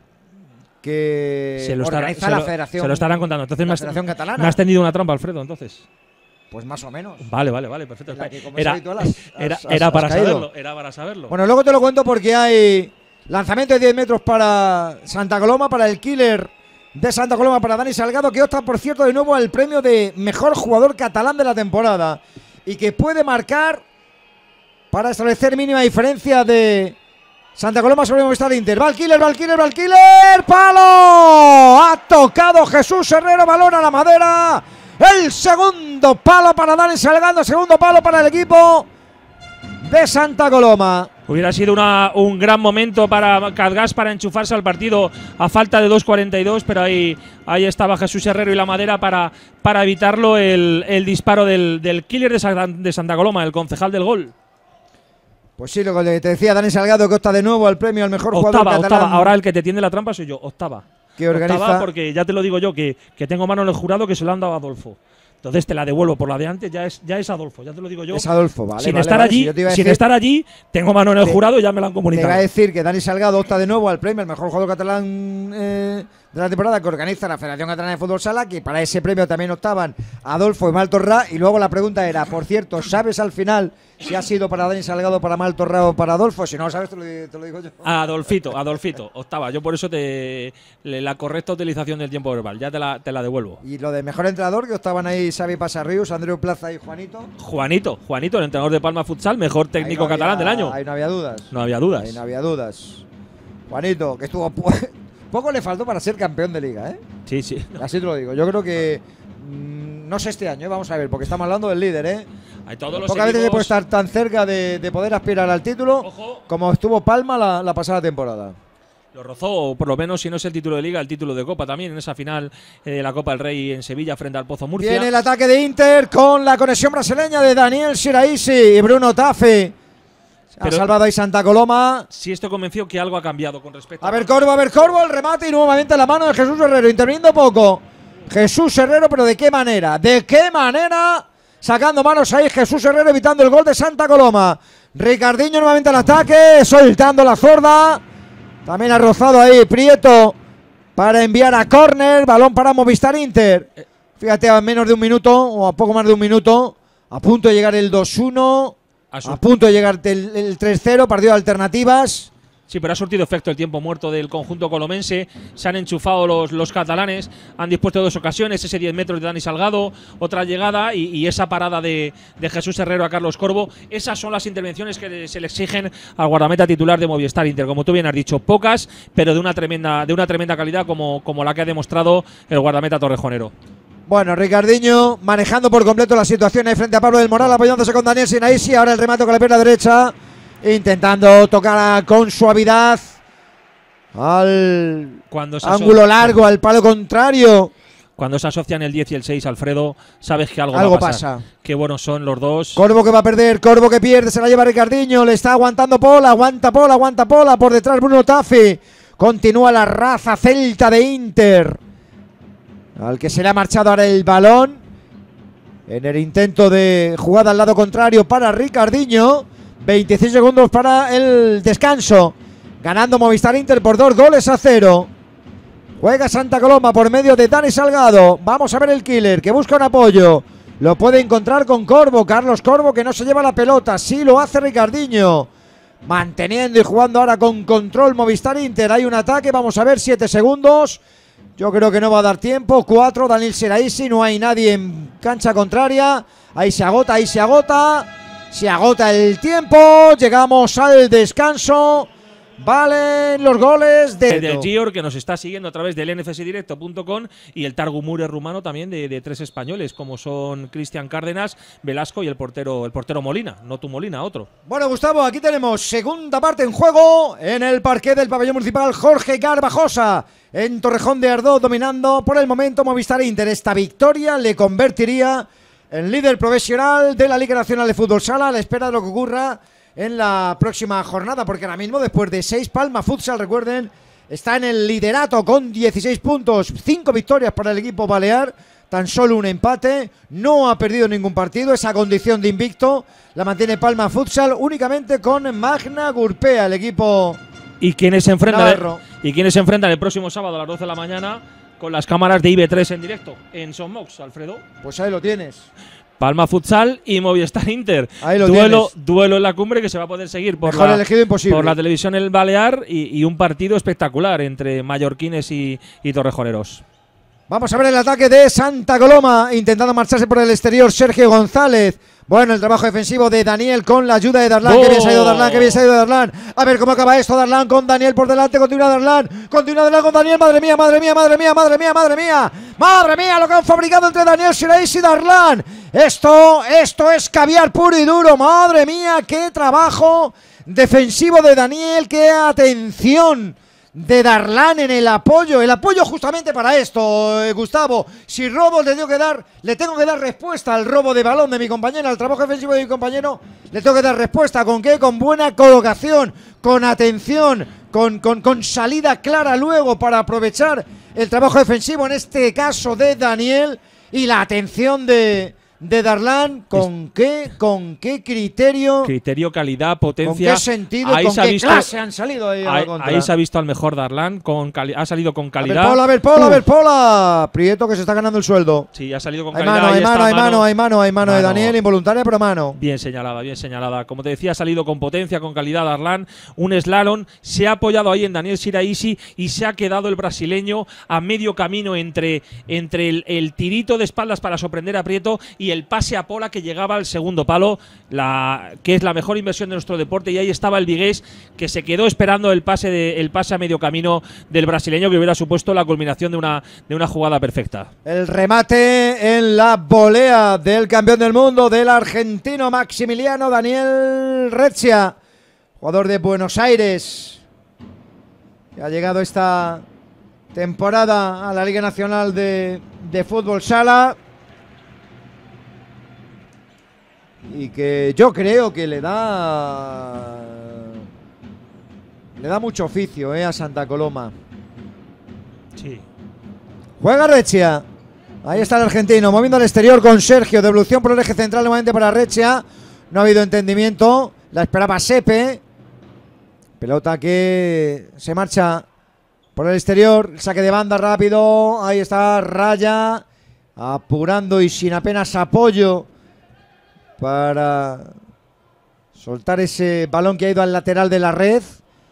que se lo estará, organiza se la lo, Federación, se lo estarán contando. Entonces la me has, Federación Catalana. me has tendido una trampa, Alfredo, entonces. Pues más o menos. Vale, vale, vale, perfecto. Era, habitual, has, era, has, era, has, para has saberlo, era para saberlo. Bueno, luego te lo cuento porque hay lanzamiento de diez metros para Santa Coloma, para el killer de Santa Coloma, para Dani Salgado, que opta, por cierto, de nuevo al premio de mejor jugador catalán de la temporada y que puede marcar para establecer mínima diferencia de Santa Coloma sobre Movistar Inter. Va el killer, va el killer, va el killer. ¡Palo! Ha tocado Jesús Herrero, balón a la madera. El segundo palo para Dani Salgado, segundo palo para el equipo de Santa Coloma. Hubiera sido una, un gran momento para Catgas para enchufarse al partido a falta de dos cuarenta y dos, pero ahí, ahí estaba Jesús Herrero y la madera para, para evitarlo el, el disparo del, del killer de, San, de Santa Coloma, el concejal del gol. Pues sí, lo que te decía Dani Salgado, que opta de nuevo al premio al mejor octava, jugador catalán. Octava, ahora el que te tiende la trampa soy yo, octava. Que organiza. Octava, porque ya te lo digo yo, que, que tengo mano en el jurado que se lo han dado a Adolfo. Entonces te la devuelvo por la de antes, ya es, ya es Adolfo, ya te lo digo yo. Es Adolfo, vale. Sin, vale, estar, vale, allí, si yo te iba a sin decir, estar allí, tengo mano en el te, jurado y ya me lo han comunicado. Te iba a decir que Dani Salgado opta de nuevo al premio al mejor jugador catalán eh, de la temporada que organiza la Federación Catalana de Fútbol Sala, que para ese premio también optaban Adolfo y Maltorrá. Y luego la pregunta era, por cierto, ¿sabes al final si ha sido para Dani Salgado, para Maltorrá o para Adolfo? Si no lo sabes, te lo, te lo digo yo. Adolfito, Adolfito, octava. Yo por eso te la correcta utilización del tiempo verbal, ya te la, te la devuelvo. Y lo de mejor entrenador, que estaban ahí Xavi Pasarrius, Andreu Plaza y Juanito. Juanito, Juanito, el entrenador de Palma Futsal, mejor técnico no había, catalán del año. Ahí no había dudas. No había dudas. Ahí no había dudas. Juanito, que estuvo poco le faltó para ser campeón de liga, ¿eh? Sí, sí. Así te lo digo. Yo creo que mmm, no sé este año, ¿eh? Vamos a ver, porque estamos hablando del líder, ¿eh? Hay todos los Pocas veces se puede estar tan cerca de, de poder aspirar al título. Ojo. Como estuvo Palma la, la pasada temporada. Lo rozó, por lo menos, si no es el título de Liga, el título de Copa también en esa final eh, de la Copa del Rey en Sevilla frente al Pozo Murcia. Viene el ataque de Inter con la conexión brasileña de Daniel Siraisi y Bruno Taffi. Ha Pero salvado ahí Santa Coloma. Sí, estoy convencido que algo ha cambiado con respecto a... A ver Corvo, a ver Corvo, el remate y nuevamente la mano de Jesús Herrero, interviniendo poco. Jesús Herrero, pero ¿de qué manera? ¿De qué manera? Sacando manos ahí Jesús Herrero, evitando el gol de Santa Coloma. Ricardinho nuevamente al ataque, soltando la zurda. También ha rozado ahí Prieto para enviar a córner. Balón para Movistar Inter. Fíjate, a menos de un minuto o a poco más de un minuto, a punto de llegar el dos uno, a, a punto de llegar el, el tres cero, partido de alternativas. Sí, pero ha surtido efecto el tiempo muerto del conjunto colomense. Se han enchufado los, los catalanes, han dispuesto dos ocasiones, ese diez metros de Dani Salgado, otra llegada y, y esa parada de, de Jesús Herrero a Carlos Corvo. Esas son las intervenciones que se le exigen al guardameta titular de Movistar Inter. Como tú bien has dicho, pocas, pero de una tremenda, de una tremenda calidad como, como la que ha demostrado el guardameta torrejonero. Bueno, Ricardinho manejando por completo la situación ahí frente a Pablo del Moral, apoyándose con Daniel Siraisi. Ahora el remate con la pierna derecha, intentando tocar con suavidad al Cuando se ángulo largo, al palo contrario. Cuando se asocian el diez y el seis, Alfredo, sabes que algo, algo va a pasar. pasa. Qué buenos son los dos. Corvo que va a perder, Corvo que pierde, se la lleva Ricardinho, le está aguantando Pola, aguanta Pola, aguanta Pola, por detrás Bruno Taffi. Continúa la raza celta de Inter, al que se le ha marchado ahora el balón en el intento de jugada al lado contrario para Ricardinho. veintiséis segundos para el descanso, ganando Movistar Inter por dos goles a cero. Juega Santa Coloma por medio de Dani Salgado. Vamos a ver el killer que busca un apoyo. Lo puede encontrar con Corvo, Carlos Corvo, que no se lleva la pelota. Sí lo hace Ricardinho, manteniendo y jugando ahora con control Movistar Inter. Hay un ataque, vamos a ver, siete segundos. Yo creo que no va a dar tiempo. cuatro, Daniel Siraisi, no hay nadie en cancha contraria. Ahí se agota, ahí se agota. Se agota el tiempo. Llegamos al descanso. Valen los goles de, de Gior, que nos está siguiendo a través del N F S directo punto com, y el Targumure rumano también de, de tres españoles, como son Cristian Cárdenas, Velasco y el portero el portero Molina, no tu Molina, otro. Bueno, Gustavo, aquí tenemos segunda parte en juego en el parqué del pabellón municipal Jorge Garbajosa, en Torrejón de Ardoz, dominando por el momento Movistar Inter. Esta victoria le convertiría en líder profesional de la Liga Nacional de Fútbol Sala, a la espera de lo que ocurra en la próxima jornada, porque ahora mismo, después de seis, Palma Futsal, recuerden, está en el liderato con dieciséis puntos, cinco victorias para el equipo balear, tan solo un empate, no ha perdido ningún partido. Esa condición de invicto la mantiene Palma Futsal únicamente con Magna Gurpea, el equipo y quienes se enfrentan Navarro. el, y quienes se enfrentan el próximo sábado a las doce de la mañana con las cámaras de I B tres en directo en Sonmox, Alfredo. Pues ahí lo tienes. Palma Futsal y Movistar Inter. Ahí lo duelo, tienes. duelo en la cumbre que se va a poder seguir por, Mejor la, elegido imposible. por la televisión El Balear y, y un partido espectacular entre mallorquines y, y torrejoneros. Vamos a ver el ataque de Santa Coloma, intentando marcharse por el exterior Sergio González. Bueno, el trabajo defensivo de Daniel con la ayuda de Darlan. ¡Oh! Que bien salido Darlan, que bien salido Darlan. A ver cómo acaba esto. Darlan con Daniel por delante. Continúa Darlan. Continúa Darlan con Daniel. Madre mía, madre mía, madre mía, madre mía, madre mía. Madre mía, lo que han fabricado entre Daniel Siraisi y Darlan. Esto, esto es caviar puro y duro. Madre mía, qué trabajo defensivo de Daniel. Qué atención de Darlan en el apoyo, el apoyo justamente para esto, eh, Gustavo. Si robo le tengo que dar, le tengo que dar respuesta al robo de balón de mi compañero, al trabajo defensivo de mi compañero, le tengo que dar respuesta. ¿Con qué? Con buena colocación, con atención, con, con, con salida clara luego para aprovechar el trabajo defensivo, en este caso de Daniel, y la atención de... de Darlan. ¿Con qué, con qué criterio? Criterio, calidad, potencia. ¿Con qué sentido? Ahí ¿Con se qué visto, clase han salido ahí? Ahí, a ahí se ha visto al mejor Darlan. Con cali ha salido con calidad. A ver, Pola, a ver, Pola, a ver, Pola. Prieto que se está ganando el sueldo. Sí, ha salido con hay calidad. Mano, hay, mano, hay, mano, mano, hay mano, hay mano, hay mano de Daniel, involuntaria, pero mano. Bien señalada, bien señalada. Como te decía, ha salido con potencia, con calidad Darlan. Un slalom. Se ha apoyado ahí en Daniel Siraisi y se ha quedado el brasileño a medio camino entre, entre el, el tirito de espaldas para sorprender a Prieto y el pase a Pola que llegaba al segundo palo, la, que es la mejor inversión de nuestro deporte, y ahí estaba el vigués que se quedó esperando el pase, de, el pase a medio camino del brasileño, que hubiera supuesto la culminación de una, de una jugada perfecta. El remate en la volea del campeón del mundo, del argentino Maximiliano Daniel Reccia, jugador de Buenos Aires. que ha llegado esta temporada a la Liga Nacional de, de Fútbol Sala y que yo creo que le da le da mucho oficio eh, a Santa Coloma. Sí. Juega Reccia. Ahí está el argentino, moviendo al exterior con Sergio. Devolución por el eje central nuevamente para Reccia. No ha habido entendimiento. La esperaba Sepe. Pelota que se marcha por el exterior. El saque de banda rápido. Ahí está Raya. Apurando y sin apenas apoyo para soltar ese balón que ha ido al lateral de la red.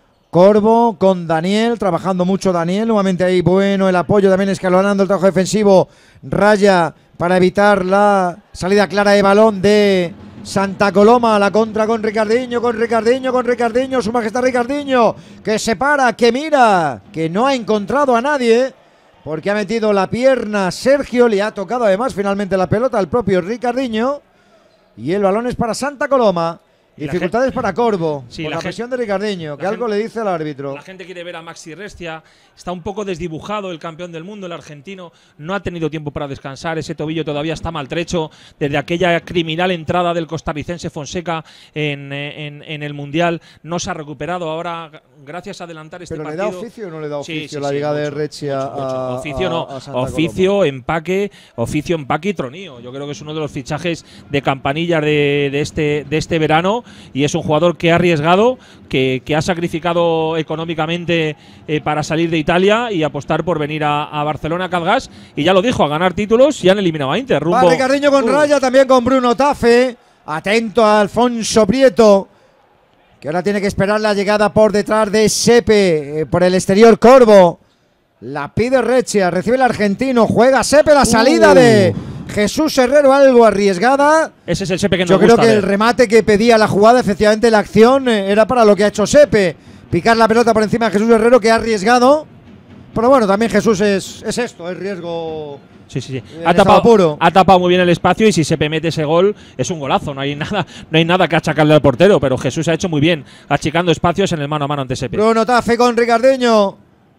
Corvo con Daniel, trabajando mucho Daniel, nuevamente ahí bueno el apoyo, también escalonando el trabajo defensivo, Raya para evitar la salida clara de balón de Santa Coloma, la contra con Ricardiño, con Ricardiño, con Ricardiño, su majestad Ricardiño, que se para, que mira, que no ha encontrado a nadie, porque ha metido la pierna Sergio, le ha tocado además finalmente la pelota al propio Ricardiño, y el balón es para Santa Coloma. Dificultades gente, para Corvo, sí, por la, la presión de Ricardiño, que algo gente, le dice al árbitro. La gente quiere ver a Maxi Restia, está un poco desdibujado el campeón del mundo, el argentino, no ha tenido tiempo para descansar, ese tobillo todavía está maltrecho, desde aquella criminal entrada del costarricense Fonseca en, en, en el Mundial, no se ha recuperado, ahora gracias a adelantar este ¿Pero partido… ¿Pero le da oficio o no le da oficio sí, sí, la sí, llegada mucho, de Reccia mucho, mucho. a, Oficio a, no, a Santa oficio, Coloma. empaque, oficio, empaque y tronío, yo creo que es uno de los fichajes de campanillas de, de, este, de este verano y es un jugador que ha arriesgado, que, que ha sacrificado económicamente eh, para salir de Italia y apostar por venir a, a Barcelona Cadgas y ya lo dijo, a ganar títulos y han eliminado a Inter. Rumbo. Va Ricardiño con uh. Raya, también con Bruno Tafe, atento a Alfonso Prieto, que ahora tiene que esperar la llegada por detrás de Sepe, eh, por el exterior Corvo, la pide Reccia, recibe el argentino, juega Sepe, la salida uh. de Jesús Herrero, algo arriesgada. Ese es el Sepe que nos Yo creo gusta que ver. El remate que pedía la jugada, efectivamente la acción eh, era para lo que ha hecho Sepe, picar la pelota por encima de Jesús Herrero, que ha arriesgado. Pero bueno, también Jesús es, es esto, es riesgo. Sí, sí, sí. Ha tapado, puro. ha tapado muy bien el espacio y si Sepe mete ese gol es un golazo. No hay nada, no hay nada que achacarle al portero, pero Jesús ha hecho muy bien, achicando espacios en el mano a mano ante Sepe. Bruno Tafe con Ricardiño.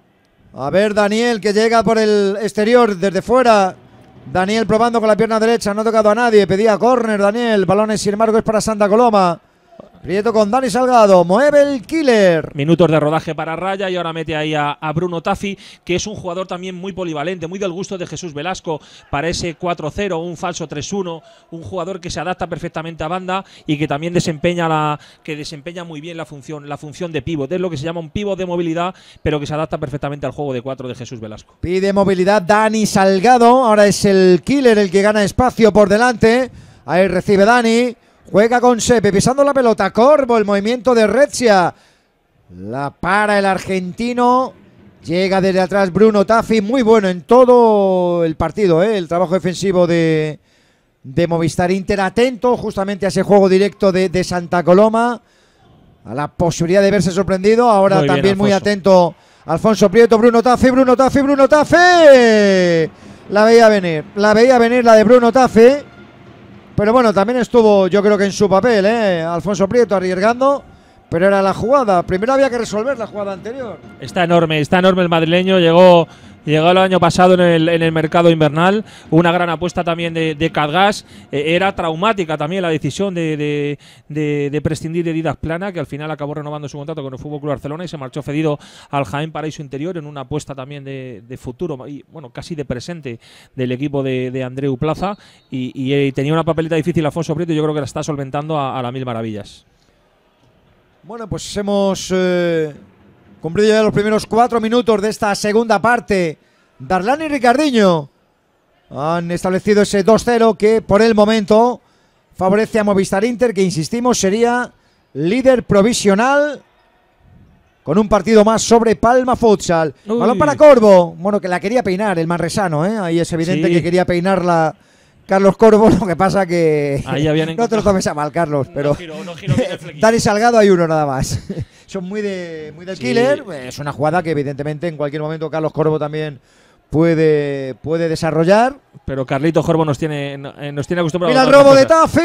A ver, Daniel, que llega por el exterior desde fuera. Daniel probando con la pierna derecha, no ha tocado a nadie, pedía córner Daniel, balones sin embargo es para Santa Coloma. Prieto con Dani Salgado, mueve el killer. Minutos de rodaje para Raya y ahora mete ahí a, a Bruno Tafi, que es un jugador también muy polivalente, muy del gusto de Jesús Velasco para ese cuatro cero, un falso tres uno, un jugador que se adapta perfectamente a banda y que también desempeña la que desempeña muy bien la función, la función de pívot, es lo que se llama un pívot de movilidad, pero que se adapta perfectamente al juego de cuatro de Jesús Velasco. Pide movilidad Dani Salgado, ahora es el killer el que gana espacio por delante, ahí recibe Dani. Juega con Sepe, pisando la pelota, Corvo, el movimiento de Reccia. La para el argentino. Llega desde atrás Bruno Tafi, muy bueno en todo el partido, ¿eh? El trabajo defensivo de, de Movistar Inter. Atento justamente a ese juego directo de, de Santa Coloma. A la posibilidad de verse sorprendido. Ahora muy también bien, muy atento Alfonso Prieto, Bruno Tafi, Bruno Tafi, Bruno Tafi. La veía venir, la veía venir la de Bruno Tafi. Pero bueno, también estuvo, yo creo que en su papel, ¿eh? Alfonso Prieto arriesgando, pero era la jugada. Primero había que resolver la jugada anterior. Está enorme, está enorme el madrileño. Llegó, llegó el año pasado en el, en el mercado invernal. Una gran apuesta también de, de Cadgas. Eh, era traumática también la decisión de, de, de, de prescindir de Didac Plana, que al final acabó renovando su contrato con el F C Barcelona y se marchó cedido al Jaén Paraíso Interior en una apuesta también de, de futuro y bueno, casi de presente del equipo de, de Andreu Plaza. Y, y eh, tenía una papeleta difícil Alfonso Prieto y yo creo que la está solventando a, a las mil maravillas. Bueno, pues hemos eh, cumplido ya los primeros cuatro minutos de esta segunda parte. Darlan y Ricardiño han establecido ese dos cero que por el momento favorece a Movistar Inter, que insistimos sería líder provisional con un partido más sobre Palma Futsal. Uy. Balón para Corvo, bueno, que la quería peinar el manresano, ¿eh? Ahí es evidente sí. que quería peinarla Carlos Corvo, lo que pasa que ahí habían no te lo tomes a mal, Carlos, pero no giro, no giro Dani Salgado hay uno nada más. Son muy de muy del sí. killer, es una jugada que evidentemente en cualquier momento Carlos Corvo también puede puede desarrollar, pero Carlito Corvo nos tiene nos tiene acostumbrados. Mira el robo de Tafi.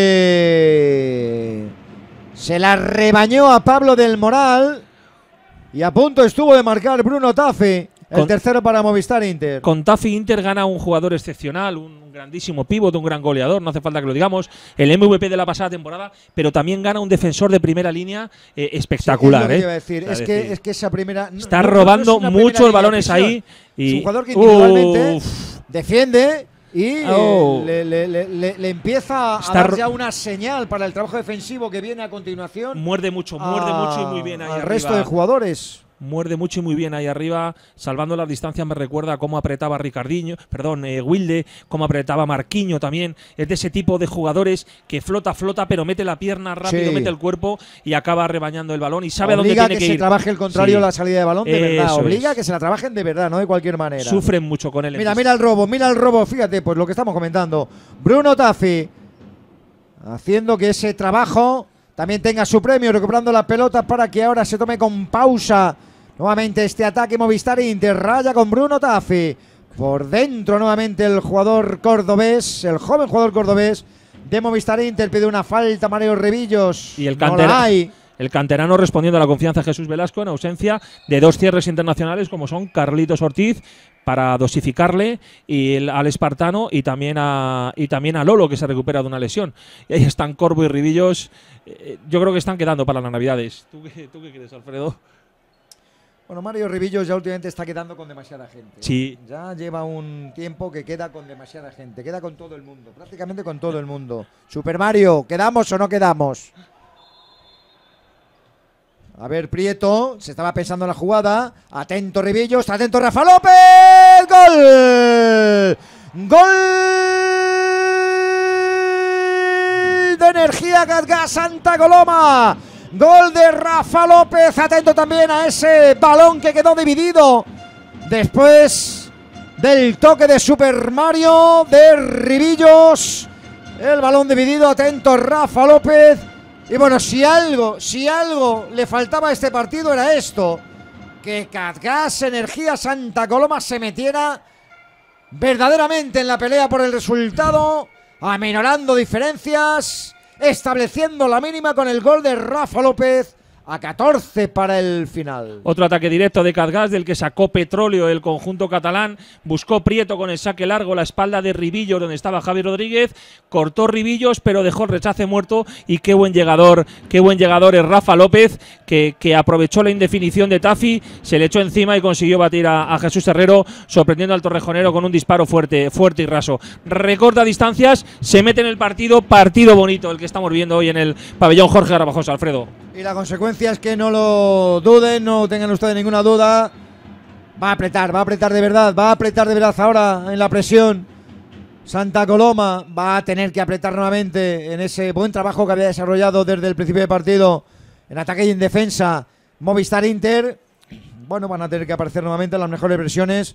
Se la rebañó a Pablo del Moral. Y a punto estuvo de marcar Bruno Tafi, el Con, tercero para Movistar Inter. Con Tafi Inter gana un jugador excepcional, un, un grandísimo pívot, un gran goleador, no hace falta que lo digamos, el M V P de la pasada temporada, pero también gana un defensor de primera línea eh, espectacular. Sí, es, eh. que iba a decir. es, que, es que esa primera… Está no, robando no es muchos balones ahí. Y, es un jugador que individualmente uf, defiende y oh, le, le, le, le, le empieza a dar ya una señal para el trabajo defensivo que viene a continuación. Muerde mucho, muerde a, mucho y muy bien ahí al arriba. resto de jugadores. Muerde mucho y muy bien ahí arriba, salvando las distancias. Me recuerda cómo apretaba Ricardinho, perdón, eh, Wilde, cómo apretaba Marquinho también. Es de ese tipo de jugadores que flota, flota, pero mete la pierna rápido, sí. mete el cuerpo y acaba rebañando el balón y sabe Obliga a dónde tiene que, que, que ir. se trabaje el contrario, sí. la salida de balón de verdad. Eso Obliga es. a que se la trabajen de verdad, no de cualquier manera. Sufren mucho con él. Mira, mira el robo, mira el robo. Fíjate, pues lo que estamos comentando. Bruno Tafi haciendo que ese trabajo también tenga su premio, recuperando la pelota para que ahora se tome con pausa nuevamente este ataque Movistar Inter. Raya con Bruno Tafi. Por dentro nuevamente el jugador cordobés, el joven jugador cordobés de Movistar Inter. Pide una falta Mario Revillos. Y el cantera, no la hay. El canterano respondiendo a la confianza de Jesús Velasco en ausencia de dos cierres internacionales como son Carlitos Ortiz para dosificarle y el, al espartano y también a y también a Lolo, que se recupera de una lesión. Y ahí están Corvo y Rivillos. Eh, yo creo que están quedando para las Navidades. ¿Tú qué, tú qué crees, Alfredo? Bueno, Mario Rivillos ya últimamente está quedando con demasiada gente. Sí. Ya lleva un tiempo que queda con demasiada gente. Queda con todo el mundo, prácticamente con todo el mundo. Super Mario, ¿quedamos o no quedamos? A ver, Prieto, se estaba pensando en la jugada. Atento Rivillos, atento Rafa López. ¡Gol! ¡Gol de Energía Catgas Santa Coloma! Gol de Rafa López, atento también a ese balón que quedó dividido después del toque de Super Mario de Rivillos. El balón dividido, atento Rafa López. Y bueno, si algo, si algo le faltaba a este partido era esto, que Catgas Energía Santa Coloma se metiera verdaderamente en la pelea por el resultado, aminorando diferencias, estableciendo la mínima con el gol de Rafa López a catorce para el final. Otro ataque directo de Catgas, del que sacó petróleo el conjunto catalán. Buscó Prieto con el saque largo, la espalda de Rivillos, donde estaba Javi Rodríguez. Cortó Rivillos, pero dejó el rechace muerto. Y qué buen llegador, qué buen llegador es Rafa López, que, que aprovechó la indefinición de Tafi, se le echó encima y consiguió batir a, a Jesús Herrero, sorprendiendo al torrejonero con un disparo fuerte, fuerte y raso. Recorta distancias, se mete en el partido, partido bonito, el que estamos viendo hoy en el pabellón Jorge Garbajosa, Alfredo. Y la consecuencia es que no lo duden, no tengan ustedes ninguna duda. Va a apretar, va a apretar de verdad, va a apretar de verdad ahora en la presión. Santa Coloma va a tener que apretar nuevamente en ese buen trabajo que había desarrollado desde el principio del partido, en ataque y en defensa. Movistar Inter, bueno, van a tener que aparecer nuevamente las mejores versiones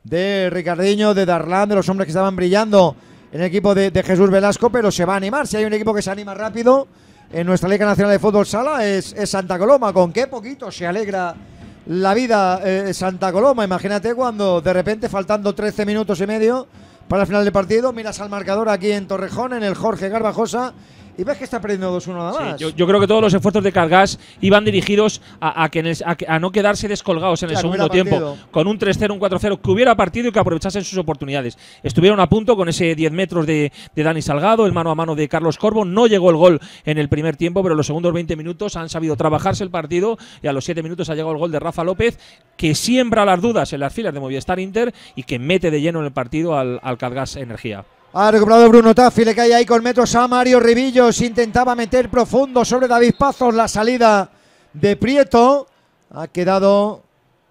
de Ricardinho, de Darlan, de los hombres que estaban brillando en el equipo de, de Jesús Velasco, pero se va a animar. Si hay un equipo que se anima rápido en nuestra Liga Nacional de Fútbol Sala es, es Santa Coloma. Con qué poquito se alegra la vida eh, Santa Coloma. Imagínate cuando de repente, faltando trece minutos y medio para el final del partido, miras al marcador aquí en Torrejón, en el Jorge Garbajosa, y ves que está perdiendo dos uno nada más. Sí, yo, yo creo que todos los esfuerzos de Catgas iban dirigidos a, a, que el, a, a no quedarse descolgados en el claro, segundo tiempo, con un tres cero, un cuatro cero, que hubiera partido y que aprovechasen sus oportunidades. Estuvieron a punto con ese diez metros de, de Dani Salgado, el mano a mano de Carlos Corvo. No llegó el gol en el primer tiempo, pero en los segundos veinte minutos han sabido trabajarse el partido y a los siete minutos ha llegado el gol de Rafa López, que siembra las dudas en las filas de Movistar Inter y que mete de lleno en el partido al, al Catgas Energía. Ha recuperado Bruno Tafi, le cae ahí con metros a Mario Rivillos. Intentaba meter profundo sobre David Pazos la salida de Prieto. Ha quedado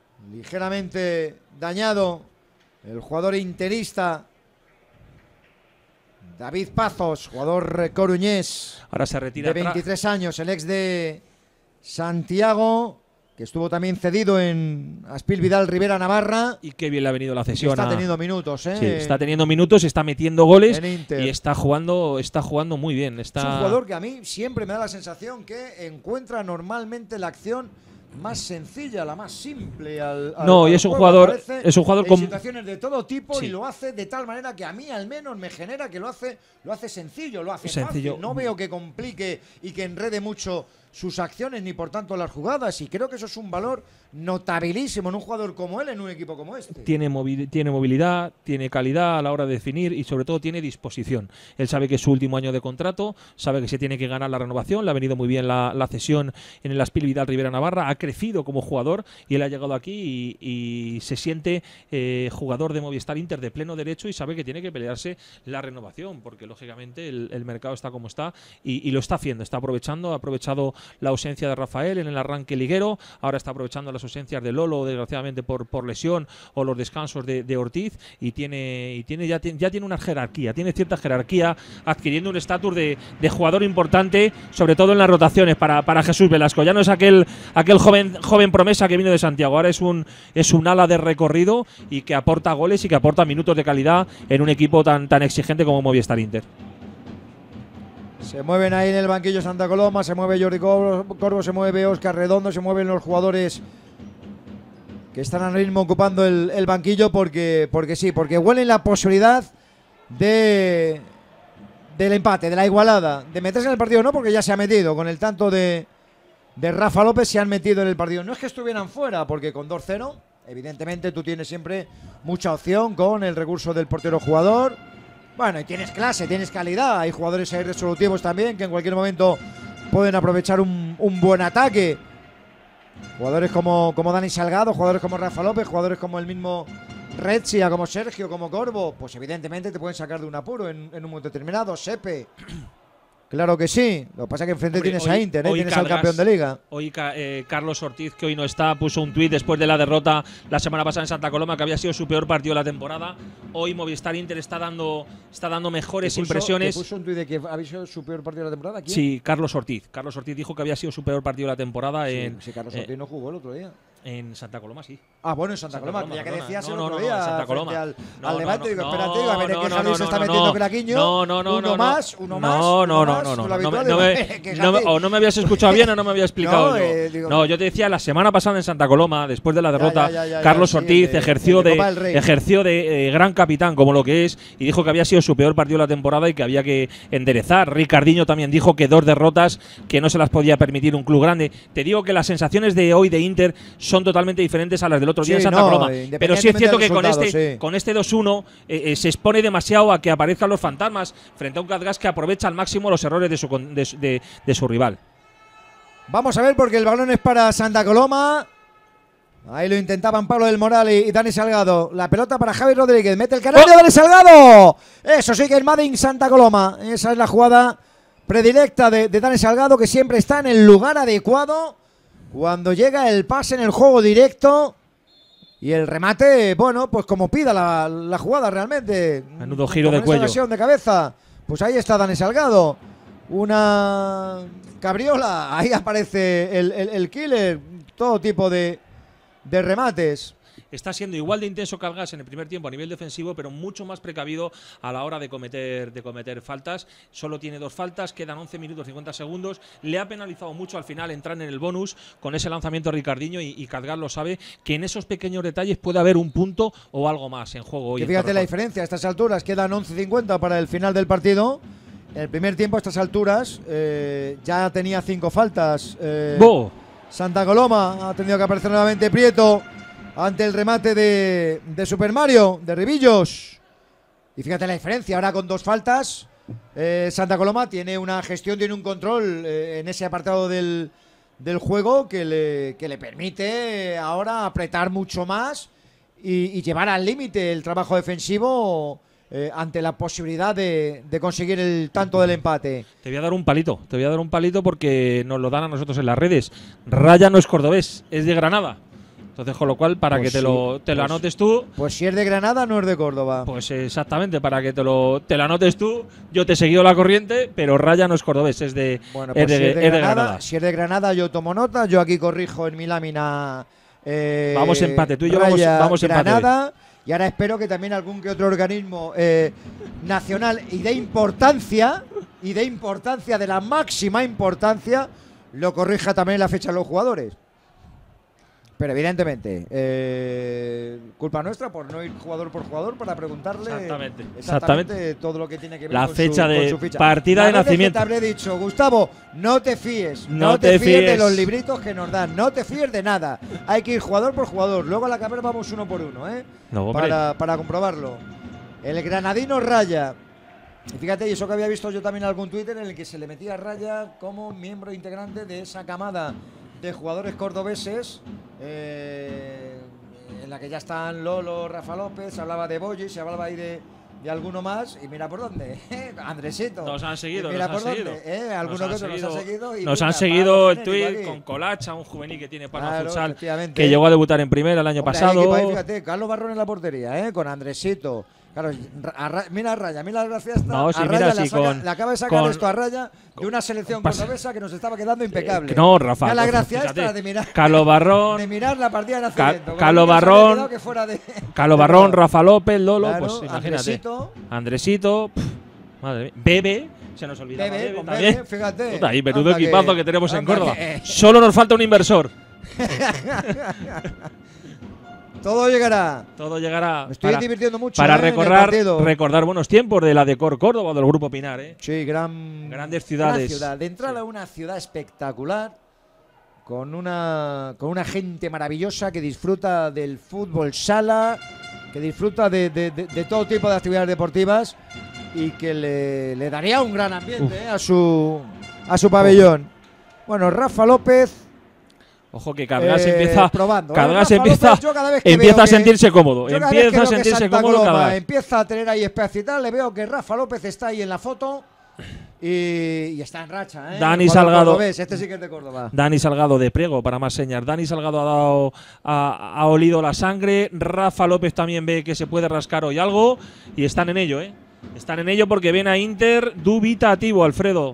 ligeramente dañado el jugador interista David Pazos, jugador coruñés. Ahora se retira de veintitrés años, el ex de Santiago, que estuvo también cedido en Aspil Vidal Rivera Navarra. Y qué bien le ha venido la cesión. Está a... teniendo minutos, ¿eh? Sí, está teniendo minutos, está metiendo goles y está jugando, está jugando muy bien. Está... Es un jugador que a mí siempre me da la sensación que encuentra normalmente la acción más sencilla, la más simple. Al, al no, al y es un juego. jugador, es un jugador en con situaciones de todo tipo, sí. Y lo hace de tal manera que a mí al menos me genera que lo hace, lo hace sencillo, lo hace sencillo. fácil. No veo que complique y que enrede mucho sus acciones ni por tanto las jugadas, y creo que eso es un valor notabilísimo en un jugador como él, en un equipo como este. Tiene, movi tiene movilidad, tiene calidad a la hora de definir y sobre todo tiene disposición. Él sabe que es su último año de contrato, sabe que se tiene que ganar la renovación, le ha venido muy bien la, la cesión en el Aspil Vidal Rivera Navarra, ha crecido como jugador y él ha llegado aquí y, y se siente eh, jugador de Movistar Inter de pleno derecho y sabe que tiene que pelearse la renovación, porque lógicamente el, el mercado está como está y, y lo está haciendo, está aprovechando, ha aprovechado la ausencia de Rafael en el arranque liguero, ahora está aprovechando las ausencias de Lolo, desgraciadamente por, por lesión, o los descansos de, de Ortiz, y tiene y tiene ya, ya tiene una jerarquía, tiene cierta jerarquía, adquiriendo un estatus de, de jugador importante, sobre todo en las rotaciones para, para Jesús Velasco. Ya no es aquel aquel joven joven promesa que vino de Santiago, ahora es un es un ala de recorrido y que aporta goles y que aporta minutos de calidad en un equipo tan, tan exigente como Movistar Inter. Se mueven ahí en el banquillo Santa Coloma, se mueve Jordi Corvo, Corvo, se mueve Óscar Redondo, se mueven los jugadores que están ahora mismo ocupando el, el banquillo porque, porque sí, porque huelen la posibilidad de del empate, de la igualada, de meterse en el partido, no porque ya se ha metido, con el tanto de, de Rafa López se han metido en el partido. No es que estuvieran fuera, porque con dos cero, evidentemente tú tienes siempre mucha opción con el recurso del portero jugador. Bueno, y tienes clase, tienes calidad. Hay jugadores ahí resolutivos también que en cualquier momento pueden aprovechar un, un buen ataque. Jugadores como, como Dani Salgado, jugadores como Rafa López, jugadores como el mismo Retzia, como Sergio, como Corvo, pues evidentemente te pueden sacar de un apuro en, en un momento determinado. Sepe, claro que sí. Lo que pasa es que enfrente Hombre, tienes hoy, a Inter, ¿eh? Tienes Cargas, al campeón de liga. Hoy eh, Carlos Ortiz, que hoy no está, puso un tuit después de la derrota la semana pasada en Santa Coloma, que había sido su peor partido de la temporada. Hoy Movistar Inter está dando, está dando mejores ¿Te puso, impresiones. ¿Te puso un tuit de que había sido su peor partido de la temporada? ¿Quién? Sí, Carlos Ortiz. Carlos Ortiz dijo que había sido su peor partido de la temporada. Sí, en, si Carlos Ortiz eh, no jugó el otro día. En Santa Coloma, sí. Ah, bueno, en Santa, Santa Coloma, Coloma, ya que perdona. decías no, el no, otro no, día no, Santa Coloma. al, no, al no, Levante, no, digo, no, espérate, digo, a ver, no, es que no, Javi no, se está no, metiendo no, Craquiño. no, no, no, uno no, más, uno más, no, uno no, no, más, no, no, lo no, habitual, no, digo, me, que no me- Javi- o no me habías escuchado bien o no me había explicado. No, yo. eh, digo- no, yo te decía la semana pasada en Santa Coloma, después de la derrota, ya, ya, ya, Carlos ya, sí, Ortiz el de- ejerció el de de, Copa del Rey. ejerció de eh, gran capitán como lo que es y dijo que había sido su peor partido de la temporada y que había que enderezar. Ricardinho también dijo que dos derrotas que no se las podía permitir un club grande. Te digo que las sensaciones de hoy de Inter son totalmente diferentes a las del otro día Sí, en Santa no, Coloma. independientemente Pero sí es cierto del que con resultado, este, sí. con este dos uno eh, eh, se expone demasiado a que aparezcan los fantasmas frente a un Catgas que aprovecha al máximo los errores de su, con- de, su- de- de su rival. Vamos a ver, porque el balón es para Santa Coloma. Ahí lo intentaban Pablo del Moral y, y Dani Salgado. La pelota para Javi Rodríguez. Mete el canario, Dani Salgado. Eso sí que es Madin Santa Coloma. Esa es la jugada predilecta de, de Dani Salgado, que siempre está en el lugar adecuado cuando llega el pase en el juego directo. Y el remate, bueno, pues como pida la, la jugada realmente. Menudo giro Como de en esa cuello. ocasión de cabeza. Pues ahí está Dani Salgado. Una cabriola. Ahí aparece el, el, el killer. Todo tipo de, de remates. Está siendo igual de intenso Catgas en el primer tiempo a nivel defensivo, pero mucho más precavido a la hora de cometer, de cometer faltas. Solo tiene dos faltas, quedan once minutos cincuenta segundos. Le ha penalizado mucho al final entrar en el bonus con ese lanzamiento de Ricardinho y, y Catgas lo sabe, que en esos pequeños detalles puede haber un punto o algo más en juego hoy. Y fíjate la diferencia, a estas alturas quedan once cincuenta para el final del partido. En el primer tiempo, a estas alturas, eh, ya tenía cinco faltas. Eh, ¡Bo! Santa Coloma ha tenido que aparecer nuevamente Prieto ante el remate de, de Super Mario, de Ribillos. Y fíjate la diferencia, ahora con dos faltas, eh, Santa Coloma tiene una gestión, tiene un control eh, en ese apartado del, del juego que le, que le permite ahora apretar mucho más y, y llevar al límite el trabajo defensivo eh, ante la posibilidad de, de conseguir el tanto del empate. Te voy a dar un palito, te voy a dar un palito porque nos lo dan a nosotros en las redes. Raya no es cordobés, es de Granada. Entonces, con lo cual, para Pues que te sí, lo, te lo pues- anotes tú, Pues si es de Granada, no es de Córdoba. pues exactamente, para que te lo, te lo anotes tú, yo te he seguido la corriente, pero Raya no es cordobés, es de, Bueno, es pues de, si, es de es de Granada, Granada. si es de Granada, yo tomo nota. Yo aquí corrijo en mi lámina. eh, Vamos empate, tú y yo Raya, vamos- vamos empate Granada. Y ahora espero que también algún que otro organismo eh, nacional y de importancia, y de importancia, de la máxima importancia, lo corrija también en la fecha de los jugadores. Pero evidentemente, eh, culpa nuestra por no ir jugador por jugador para preguntarle exactamente, exactamente, exactamente. todo lo que tiene que ver la con fecha su, de con su ficha. partida La de vez nacimiento. Que te habré dicho, Gustavo, no te fíes, no, no te, te fíes, fíes de los libritos que nos dan, no te fíes de nada. Hay que ir jugador por jugador. Luego a la cámara vamos uno por uno, ¿eh? No, para, para comprobarlo. El granadino Raya. Y fíjate, y eso que había visto yo también en algún Twitter en el que se le metía a Raya como miembro integrante de esa camada de jugadores cordobeses, eh, en la que ya están Lolo, Rafa López, se hablaba de Boyi, se hablaba ahí de, de alguno más, y mira por dónde, ¿eh? Andresito. Nos han seguido, y mira nos por han dónde, seguido. ¿eh? Alguno que otro nos ha seguido. Y nos mira, han seguido el tuit tuit con Colacha, un juvenil que tiene Palma claro, Futsal, que llegó a debutar en primera el año Hombre, pasado. Ahí, fíjate, Carlos Barrón en la portería, ¿eh? Con Andresito. Claro, a Ra mira a Raya, mira la gracia esta. No, sí, a mira, Raya sí, le, saca, con, le acaba de sacar con, esto a Raya de una selección cordobesa que nos estaba quedando impecable. Eh, no, Rafa. Mira la Rafa, gracia fíjate, esta de mirar, Carlos Barrón, de mirar la partida de nacimiento. Carlos Barrón, que fuera de, Carlos Barrón, Rafa López, Lolo, claro, pues imagínate. Andresito, Andresito pff, madre mía. Bebe, se nos olvidaba Bebe, Bebe con también. Bebe, fíjate. Puta, y menudo Anda equipazo que, que tenemos en anda Córdoba. que- Solo nos falta un inversor. Todo llegará. Todo llegará. Me estoy para, divirtiendo mucho. para eh, en el recordar, partido. recordar buenos tiempos de la Decor Córdoba, del Grupo Pinar, ¿eh? Sí, gran, Grandes ciudades. gran ciudad. De entrada Sí. a una ciudad espectacular, con una, con una gente maravillosa que disfruta del fútbol sala, que disfruta de, de- de- de todo tipo de actividades deportivas y que le, le daría un gran ambiente eh, a su a su pabellón. Bueno, Rafa López. Ojo que Cargas eh, empieza, probando. ¿eh? Cargas Rafa empieza, López, yo cada vez que empieza veo a que- sentirse cómodo. Yo cada vez que Empieza a veo que sentirse Santa cómodo Coloma Cargas. empieza a tener ahí espacio y tal, le veo que Rafa López está ahí en la foto y, y está en racha. ¿eh? Dani Jugador Salgado. cordobés, este sí que es de Córdoba. Dani Salgado de Priego, para más señas. Dani Salgado ha dado, ha, ha olido la sangre. Rafa López también ve que se puede rascar hoy algo y están en ello, ¿eh? Están en ello porque ven a Inter dubitativo, Alfredo.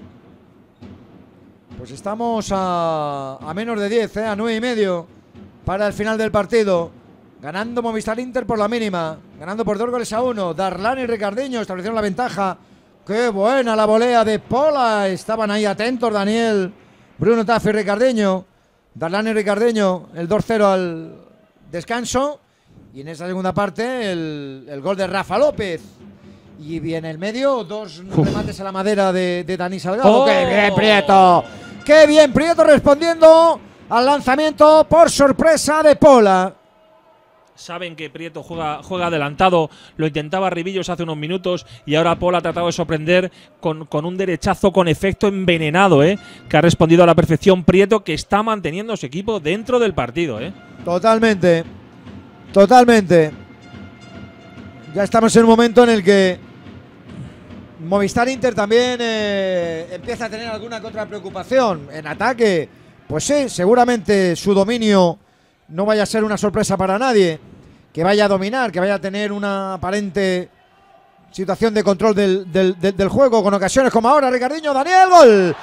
Pues estamos a, a menos de diez, ¿eh? A nueve y medio para el final del partido. Ganando Movistar Inter por la mínima. Ganando por dos goles a uno. Darlan y Ricardiño establecieron la ventaja. ¡Qué buena la volea de Pola! Estaban ahí atentos Daniel, Bruno Taffi y Ricardiño. Darlan y Ricardiño, el dos cero al descanso. Y en esa segunda parte, el, el gol de Rafa López. Y en el medio, dos Uf. remates a la madera de, de Dani Salgado. ¡Oh! ¡Qué bien, Prieto! ¡Qué bien, Prieto! Respondiendo al lanzamiento por sorpresa de Pola. Saben que Prieto juega, juega adelantado, lo intentaba Ribillos hace unos minutos y ahora Pola ha tratado de sorprender con, con un derechazo con efecto envenenado, ¿eh? Que ha respondido a la perfección Prieto, que está manteniendo su equipo dentro del partido, ¿eh? Totalmente, totalmente. Ya estamos en un momento en el que Movistar Inter también eh, empieza a tener alguna que otra preocupación en ataque. Pues sí, seguramente su dominio no vaya a ser una sorpresa para nadie, que vaya a dominar, que vaya a tener una aparente situación de control del, del, del, del juego, con ocasiones como ahora. Ricardiño, Daniel, gol.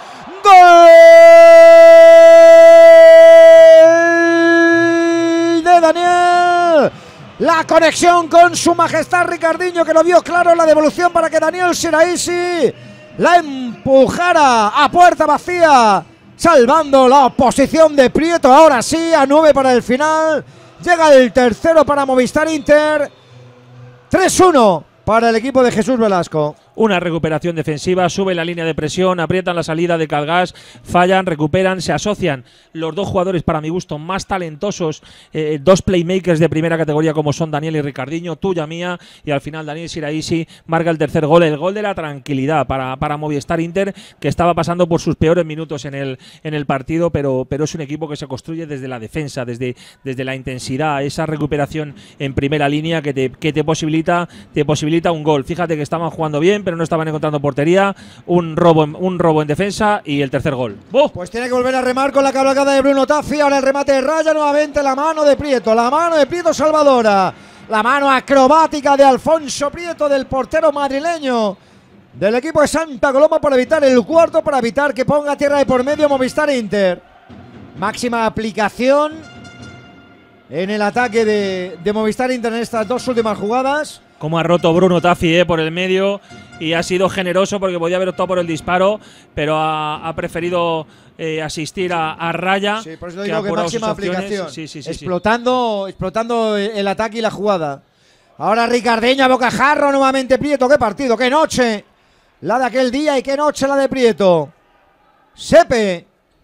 ¡Gol de Daniel! La conexión con su majestad Ricardiño, que lo vio claro, la devolución para que Daniel Siraisi la empujara a puerta vacía, salvando la posición de Prieto. Ahora sí, a nueve para el final. Llega el tercero para Movistar Inter. tres uno para el equipo de Jesús Velasco. Una recuperación defensiva, sube la línea de presión, aprietan la salida de Calgas, fallan, recuperan, se asocian los dos jugadores, para mi gusto, más talentosos, eh, dos playmakers de primera categoría como son Daniel y Ricardiño, tuya mía, y al final Daniel Siraisi marca el tercer gol, el gol de la tranquilidad para, para Movistar Inter, que estaba pasando por sus peores minutos en el, en el partido, pero, pero es un equipo que se construye desde la defensa, desde, desde la intensidad, esa recuperación en primera línea que te, que te posibilita, te posibilita un gol. Fíjate que estaban jugando bien, pero no estaban encontrando portería, un robo en, un robo en defensa y el tercer gol. ¡Oh! Pues tiene que volver a remar con la cabalgada de Bruno Taffi. Ahora el remate de Raya, nuevamente la mano de Prieto, la mano de Prieto salvadora, la mano acrobática de Alfonso Prieto, del portero madrileño del equipo de Santa Coloma, para evitar el cuarto, para evitar que ponga tierra de por medio Movistar Inter. Máxima aplicación en el ataque de, de Movistar Inter en estas dos últimas jugadas. Como ha roto Bruno Taffi eh, por el medio y ha sido generoso porque podía haber optado por el disparo, pero ha, ha preferido eh, asistir a, a raya. Sí, por eso digo que, que máxima aplicación. Sí, sí, sí, explotando, sí. explotando el ataque y la jugada. Ahora Ricardeño a bocajarro, nuevamente Prieto. ¡Qué partido! ¡Qué noche! La de aquel día y qué noche la de Prieto. Sepe.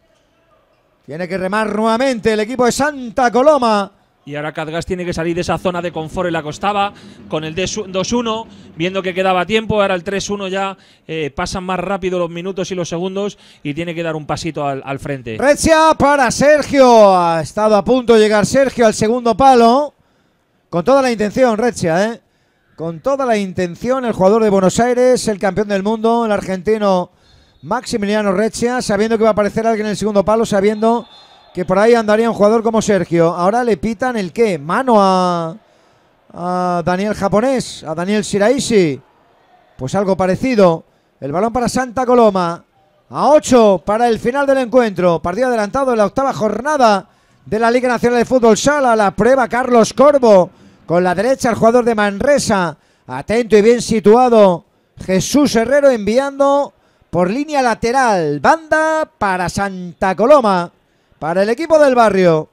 Tiene que remar nuevamente el equipo de Santa Coloma. Y ahora Catgas tiene que salir de esa zona de confort en la que estaba, con el dos uno, viendo que quedaba tiempo. Ahora el tres uno ya eh, pasan más rápido los minutos y los segundos y tiene que dar un pasito al, al frente. Reccia para Sergio. Ha estado a punto de llegar Sergio al segundo palo. Con toda la intención, Reccia, ¿eh? Con toda la intención, el jugador de Buenos Aires, el campeón del mundo, el argentino Maximiliano Reccia, sabiendo que va a aparecer alguien en el segundo palo, sabiendo que por ahí andaría un jugador como Sergio. Ahora le pitan el qué, mano a, a Daniel Japonés, a Daniel Shiraishi. Pues algo parecido. El balón para Santa Coloma. A ocho para el final del encuentro. Partido adelantado en la octava jornada de la Liga Nacional de Fútbol Sala. La prueba Carlos Corvo. Con la derecha el jugador de Manresa. Atento y bien situado Jesús Herrero enviando por línea lateral. Banda para Santa Coloma. Para el equipo del barrio.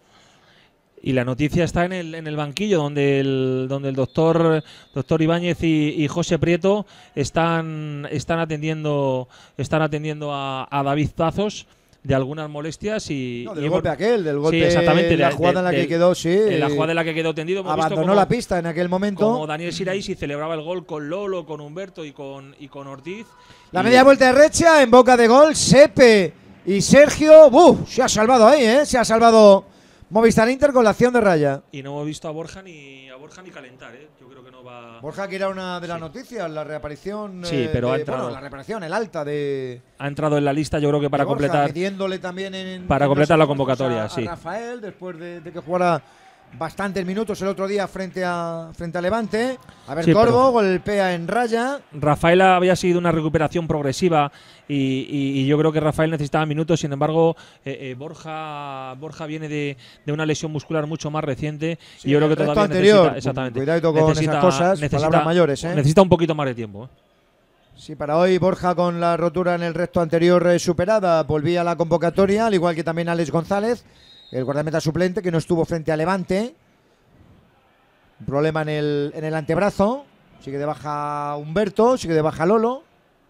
Y la noticia está en el, en el banquillo, donde el, donde el doctor, doctor Ibáñez y, y José Prieto están, están atendiendo, están atendiendo a, a David Tazos de algunas molestias y… No, del y golpe hemos, aquel, del golpe, sí, exactamente, la de, jugada de, en la de, que quedó, sí. En la jugada en la que quedó tendido. Hemos abandonó visto como, la pista en aquel momento. Como Daniel Shiraishi celebraba el gol con Lolo, con Humberto y con, y con Ortiz. La y media vuelta de Reccia en boca de gol, Sepe y Sergio. ¡Buf! Se ha salvado ahí, ¿eh? Se ha salvado Movistar Inter con la acción de raya. Y no hemos visto a Borja ni a Borja ni calentar, ¿eh? Yo creo que no va… Borja, que era una de las sí. noticias, la reaparición… Sí, pero de, ha entrado… Bueno, la reaparición, el alta de… Ha entrado en la lista, yo creo que para Borja, completar… pidiéndole también en, para en completar la convocatoria, a, sí. a Rafael, después de, de que jugara bastantes minutos el otro día frente a, frente a Levante. A ver, sí, Corvo golpea en raya. Rafael había sido una recuperación progresiva y, y, y yo creo que Rafael necesitaba minutos. Sin embargo, eh, eh, Borja Borja viene de, de una lesión muscular mucho más reciente sí, y yo creo que todavía anterior, necesita… Exactamente. Cuidado con necesita, esas cosas, necesita, palabras mayores, ¿eh? Necesita un poquito más de tiempo, ¿eh? Sí, para hoy Borja con la rotura en el recto anterior eh, superada volvía a la convocatoria, al igual que también Alex González, el guardameta suplente que no estuvo frente a Levante. Un problema en el, en el antebrazo. Sigue de baja Humberto, sigue de baja Lolo.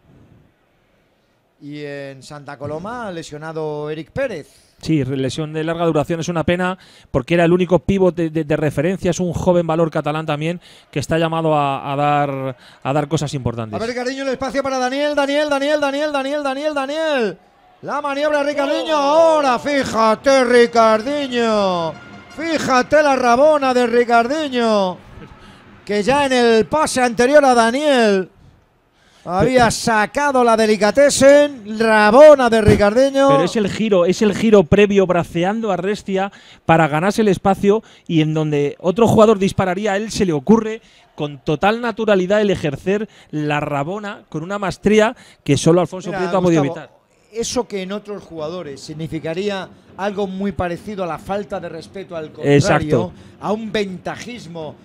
Y en Santa Coloma lesionado Eric Pérez. Sí, lesión de larga duración, es una pena porque era el único pívot de, de, de referencia, es un joven valor catalán también que está llamado a, a dar a dar cosas importantes. A ver, Ricardiño, el espacio para Daniel, Daniel, Daniel, Daniel, Daniel, Daniel, Daniel. La maniobra de Ricardiño, ahora fíjate Ricardiño, fíjate la rabona de Ricardiño, que ya en el pase anterior a Daniel había sacado la delicatessen, rabona de Ricardiño. Pero es el giro, es el giro previo braceando a Restia para ganarse el espacio y en donde otro jugador dispararía, a él se le ocurre con total naturalidad el ejercer la rabona con una maestría que solo Alfonso Mira, Prieto ha Gustavo, podido evitar. Eso que en otros jugadores significaría algo muy parecido a la falta de respeto al contrario, exacto, a un ventajismo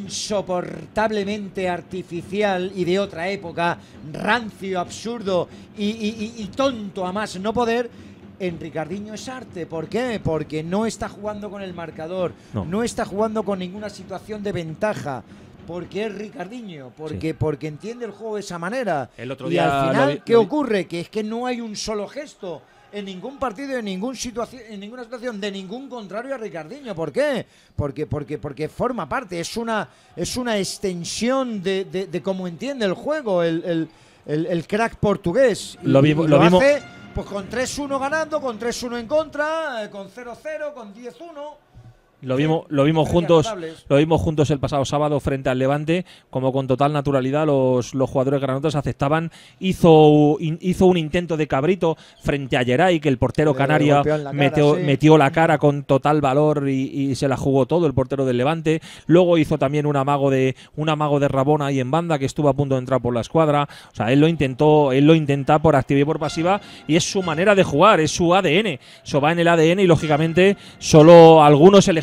insoportablemente artificial y de otra época, rancio, absurdo y, y, y, y tonto a más no poder. En Ricardiño es arte. ¿Por qué? Porque no está jugando con el marcador, no, no está jugando con ninguna situación de ventaja. Porque es Ricardiño, porque, sí. porque entiende el juego de esa manera. El otro y día al final, lo, ¿qué lo, ocurre? Que es que no hay un solo gesto en ningún partido, en ningún situación, en ninguna situación de ningún contrario a Ricardiño. ¿Por qué? Porque, porque, porque forma parte, es una, es una extensión de, de, de cómo entiende el juego el, el, el, el crack portugués. Y, lo mismo, y lo, lo mismo. hace pues con tres uno ganando, con tres uno en contra, con cero cero, con diez uno. Lo vimos, lo vimos juntos, lo vimos juntos el pasado sábado frente al Levante, como con total naturalidad los, los jugadores granotas aceptaban. Hizo, in, hizo un intento de cabrito frente a Geray, que el portero canario metió, sí. metió la cara con total valor y, y se la jugó todo el portero del Levante. Luego hizo también un amago de un amago de Rabona ahí en banda, que estuvo a punto de entrar por la escuadra. O sea, él lo intentó, él lo intenta por activa y por pasiva, y es su manera de jugar, es su A D N. Eso va en el A D N y lógicamente solo algunos elegidos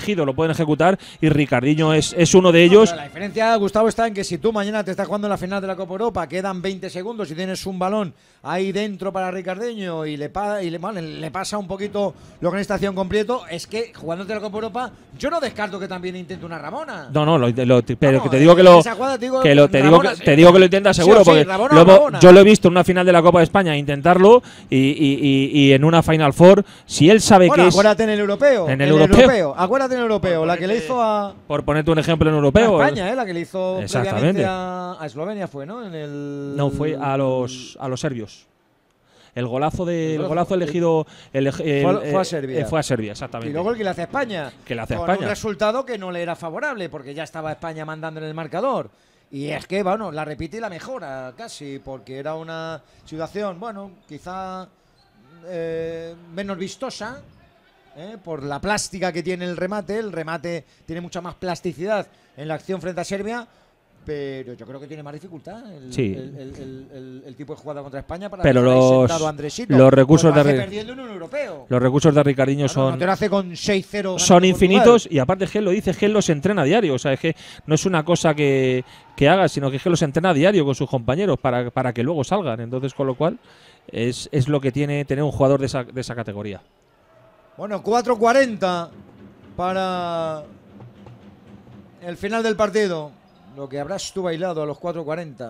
elegido lo pueden ejecutar y Ricardinho es, es uno de ellos. No, la diferencia, Gustavo, está en que si tú mañana te estás jugando en la final de la Copa Europa, quedan veinte segundos y tienes un balón ahí dentro para Ricardinho y le, pa y le, bueno, le pasa un poquito lo que en esta acción completo, es que jugándote la Copa Europa, yo no descarto que también intente una Ramona. No, no, lo, lo, pero no, que te digo que lo jugada, te digo, que lo te Ramona, digo que, te digo que lo intenta seguro, sí, sí, porque Ramona, luego, Ramona. yo lo he visto en una final de la Copa de España intentarlo y, y, y, y en una Final Four, si él sabe bueno, que acuérdate es en el europeo, en el, en el europeo. europeo, acuérdate en el europeo, la que le hizo a por ponerte un ejemplo en el europeo, a España, eh, la que le hizo exactamente previamente a, a Eslovenia fue, ¿no? En el no fue a los a los serbios. El golazo de el el golazo elegido el, el, fue, fue a Serbia. Eh, fue a Serbia, exactamente. Y luego el que le hace a España. Que le hace a con España. un resultado que no le era favorable, porque ya estaba España mandando en el marcador. Y es que, bueno, la repite y la mejora casi, porque era una situación, bueno, quizá eh, menos vistosa, eh, por la plástica que tiene el remate. El remate tiene mucha más plasticidad en la acción frente a Serbia. Pero yo creo que tiene más dificultad el, sí. el, el, el, el, el tipo de jugada contra España para pero los, a Andresito, los recursos pues de perdiendo en un europeo. Los recursos de Ricardinho claro, son no te lo hace con seis cero son infinitos y aparte Gel lo dice, Gel los entrena a diario, o sea, es que no es una cosa que, que haga, sino que Gel los entrena a diario con sus compañeros para, para que luego salgan, entonces con lo cual es, es lo que tiene tener un jugador de esa, de esa categoría. Bueno, cuatro cuarenta para el final del partido. Lo que habrás tú bailado a los cuatro cuarenta.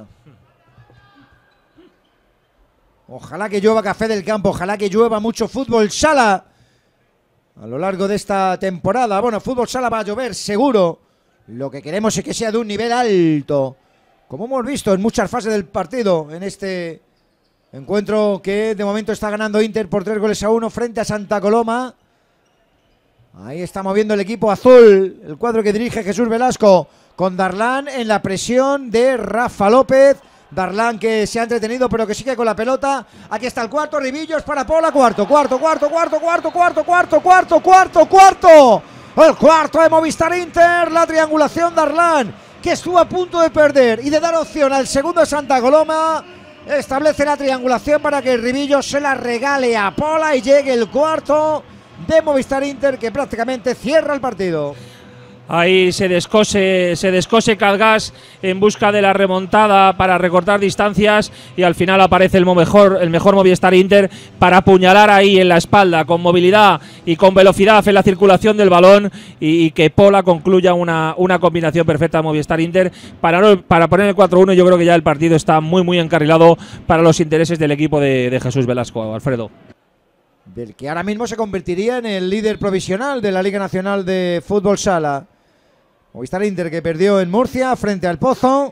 Ojalá que llueva café del campo, ojalá que llueva mucho fútbol sala a lo largo de esta temporada. Bueno, fútbol sala va a llover, seguro. Lo que queremos es que sea de un nivel alto, como hemos visto en muchas fases del partido, en este encuentro que de momento está ganando Inter por tres goles a uno frente a Santa Coloma. Ahí está moviendo el equipo azul, el cuadro que dirige Jesús Velasco, con Darlan en la presión de Rafa López. Darlan que se ha entretenido pero que sigue con la pelota. Aquí está el cuarto, Ribillos para Pola. Cuarto, cuarto, cuarto, cuarto, cuarto, cuarto, cuarto, cuarto, cuarto, cuarto. El cuarto de Movistar Inter. La triangulación Darlan, que estuvo a punto de perder y de dar opción al segundo de Santa Coloma. Establece la triangulación para que Ribillos se la regale a Pola y llegue el cuarto de Movistar Inter, que prácticamente cierra el partido. Ahí se descose, se descose Cadgas en busca de la remontada para recortar distancias y al final aparece el mejor, el mejor Movistar Inter para apuñalar ahí en la espalda con movilidad y con velocidad en la circulación del balón y, y que Pola concluya una, una combinación perfecta de Movistar Inter para, para poner el cuatro uno. Yo creo que ya el partido está muy muy encarrilado para los intereses del equipo de, de Jesús Velasco, Alfredo. Del que ahora mismo se convertiría en el líder provisional de la Liga Nacional de Fútbol Sala. Movistar Inter que perdió en Murcia frente al Pozo,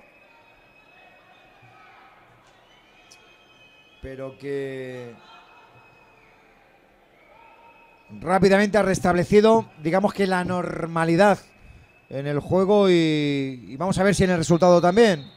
pero que rápidamente ha restablecido, digamos que la normalidad en el juego y, y vamos a ver si en el resultado también.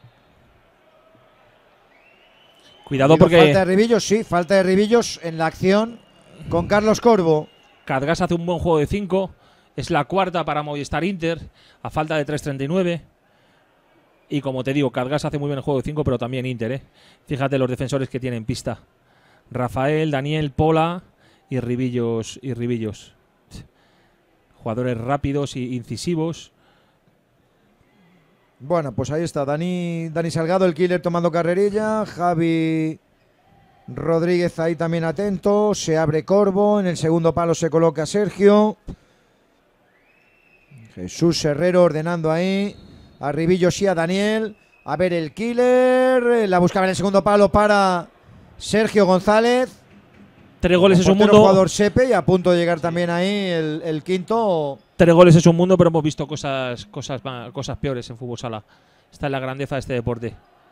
Cuidado porque falta de Ribillos, sí, falta de Ribillos en la acción con Carlos Corvo. Cadgas hace un buen juego de cinco. Es la cuarta para Movistar Inter, a falta de tres treinta y nueve. Y como te digo, Cadgas hace muy bien el juego de cinco, pero también Inter, ¿eh? Fíjate los defensores que tiene en pista. Rafael, Daniel, Pola y Ribillos. Y Ribillos. Jugadores rápidos e incisivos. Bueno, pues ahí está, Dani, Dani Salgado, el killer tomando carrerilla. Javi Rodríguez ahí también atento. Se abre Corvo, en el segundo palo se coloca Sergio. Jesús Herrero ordenando ahí a Ribillos y a Daniel. A ver el killer. La buscaba en el segundo palo para Sergio González. Tres goles es un mundo. Jugador Sepe y a punto de llegar también ahí el, el quinto. Tres goles es un mundo, pero hemos visto cosas, cosas, cosas peores en fútbol sala. Esta es la grandeza de este deporte.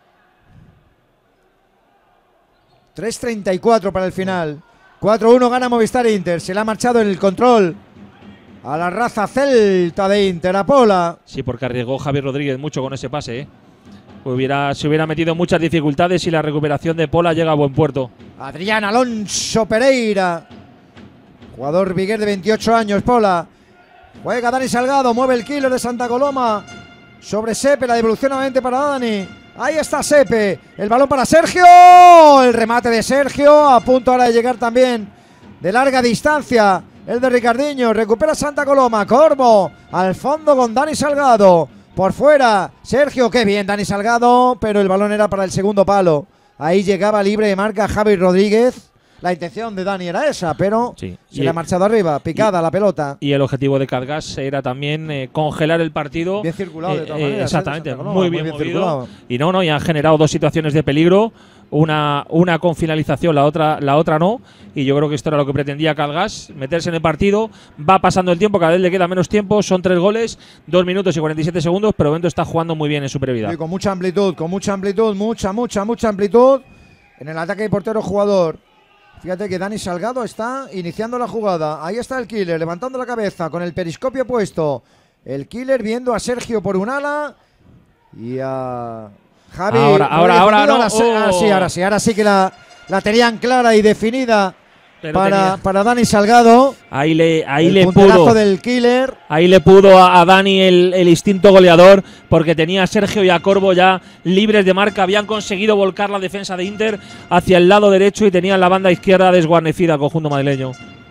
tres treinta y cuatro para el final. cuatro uno gana Movistar Inter. Se le ha marchado en el control a la raza celta de Inter, a Pola. Sí, porque arriesgó Javier Rodríguez mucho con ese pase, ¿eh? Hubiera, se hubiera metido en muchas dificultades y la recuperación de Pola llega a buen puerto. Adrián Alonso Pereira, jugador vigués de veintiocho años, Pola. Juega Dani Salgado, mueve el killer de Santa Coloma sobre Sepe, la devolución nuevamente para Dani. Ahí está Sepe, el balón para Sergio, el remate de Sergio, a punto ahora de llegar también de larga distancia el de Ricardiño, recupera Santa Coloma, Corbo, al fondo con Dani Salgado, por fuera, Sergio, qué bien Dani Salgado, pero el balón era para el segundo palo, ahí llegaba libre de marca Javi Rodríguez. La intención de Dani era esa, pero sí. se le ha marchado arriba, picada y, la pelota. Y el objetivo de Cadgas era también eh, congelar el partido. Bien circulado, de todas eh, maneras. Exactamente, ¿eh? Coloma, muy bien, muy bien movido. circulado. Y no, no, y han generado dos situaciones de peligro. Una, una con finalización, la otra, la otra no. Y yo creo que esto era lo que pretendía Cadgas, meterse en el partido. Va pasando el tiempo, cada vez le queda menos tiempo. Son tres goles, dos minutos y cuarenta y siete segundos, pero Bento está jugando muy bien en superioridad. Sí, con mucha amplitud, con mucha amplitud, mucha, mucha, mucha amplitud. En el ataque de portero jugador. Fíjate que Dani Salgado está iniciando la jugada. Ahí está el Killer, levantando la cabeza con el periscopio puesto. El Killer viendo a Sergio por un ala y a Javi. Ahora, ahora, ahora no. Ahora, oh. ah, sí, ahora sí, ahora sí que la, la tenían clara y definida para, para Dani Salgado. Ahí le, ahí el le punterazo pudo. del Killer. Ahí le pudo a, a Dani el, el instinto goleador, porque tenía a Sergio y a Corbo ya libres de marca. Habían conseguido volcar la defensa de Inter hacia el lado derecho y tenían la banda izquierda desguarnecida al conjunto madrileño.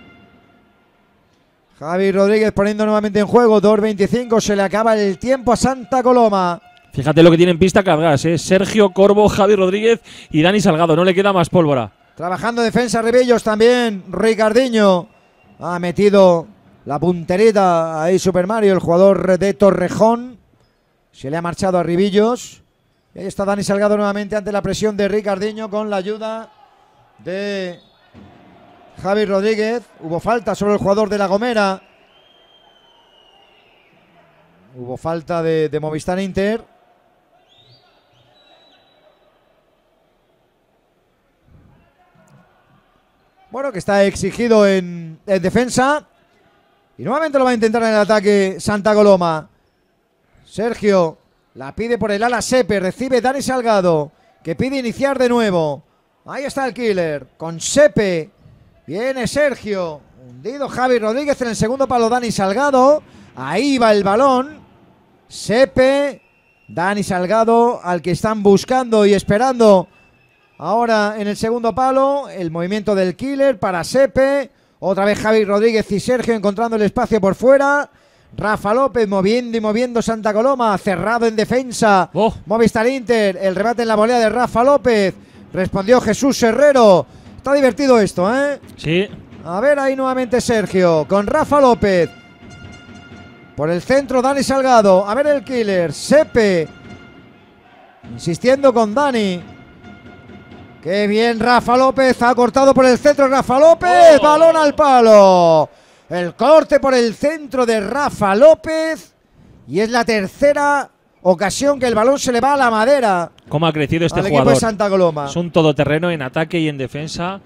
Javi Rodríguez poniendo nuevamente en juego. dos veinticinco, se le acaba el tiempo a Santa Coloma. Fíjate lo que tiene en pista Cadgas, ¿eh? Sergio, Corbo, Javi Rodríguez y Dani Salgado. No le queda más pólvora. Trabajando defensa Rebellos también. Ricardiño ha metido la punterita ahí Super Mario, el jugador de Torrejón. Se le ha marchado a Ribillos. Y ahí está Dani Salgado nuevamente ante la presión de Ricardiño con la ayuda de Javi Rodríguez. Hubo falta sobre el jugador de La Gomera. Hubo falta de, de Movistar Inter. Bueno, que está exigido en, en defensa. Y nuevamente lo va a intentar en el ataque Santa Coloma. Sergio la pide por el ala Sepe. Recibe Dani Salgado, que pide iniciar de nuevo. Ahí está el Killer con Sepe. Viene Sergio. Hundido Javi Rodríguez en el segundo palo. Dani Salgado. Ahí va el balón. Sepe. Dani Salgado, al que están buscando y esperando. Ahora en el segundo palo, el movimiento del Killer para Sepe. Otra vez Javi Rodríguez y Sergio encontrando el espacio por fuera. Rafa López moviendo y moviendo Santa Coloma. Cerrado en defensa. Oh. Movistar Inter. El remate en la volea de Rafa López. Respondió Jesús Herrero. Está divertido esto, ¿eh? Sí. A ver ahí nuevamente Sergio con Rafa López. Por el centro Dani Salgado. A ver el Killer. Sepe. Insistiendo con Dani. Qué bien Rafa López, ha cortado por el centro Rafa López, oh. Balón al palo. El corte por el centro de Rafa López y es la tercera ocasión que el balón se le va a la madera. ¿Cómo ha crecido este al jugador? Equipo de Santa Coloma. Es un todoterreno en ataque y en defensa.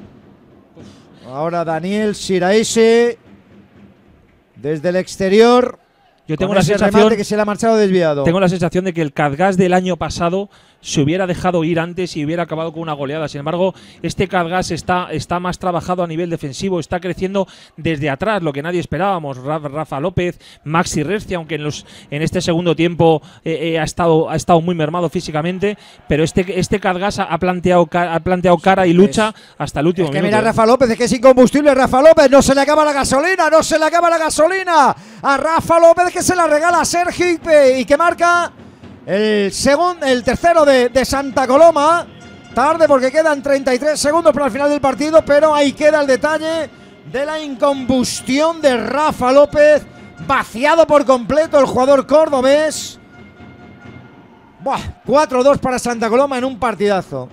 Ahora Daniel Siraise desde el exterior. Yo tengo con la ese sensación remate que se le ha marchado desviado. Tengo la sensación de que el Cadgas del año pasado se hubiera dejado ir antes y hubiera acabado con una goleada. Sin embargo, este Cadgas está, está más trabajado a nivel defensivo, está creciendo desde atrás, lo que nadie esperábamos. Rafa López, Maxi Rescia, aunque en, los, en este segundo tiempo eh, eh, ha, estado, ha estado muy mermado físicamente, pero este, este Cadgas ha planteado, ha planteado cara y lucha es, hasta el último es que minuto. Mira Rafa López, es que es incombustible Rafa López, no se le acaba la gasolina, no se le acaba la gasolina a Rafa López, que se la regala a Sergio y que marca el segundo, el tercero de, de Santa Coloma. Tarde porque quedan treinta y tres segundos para el final del partido, pero ahí queda el detalle de la incombustión de Rafa López, vaciado por completo el jugador cordobés. Buah, cuatro dos para Santa Coloma en un partidazo.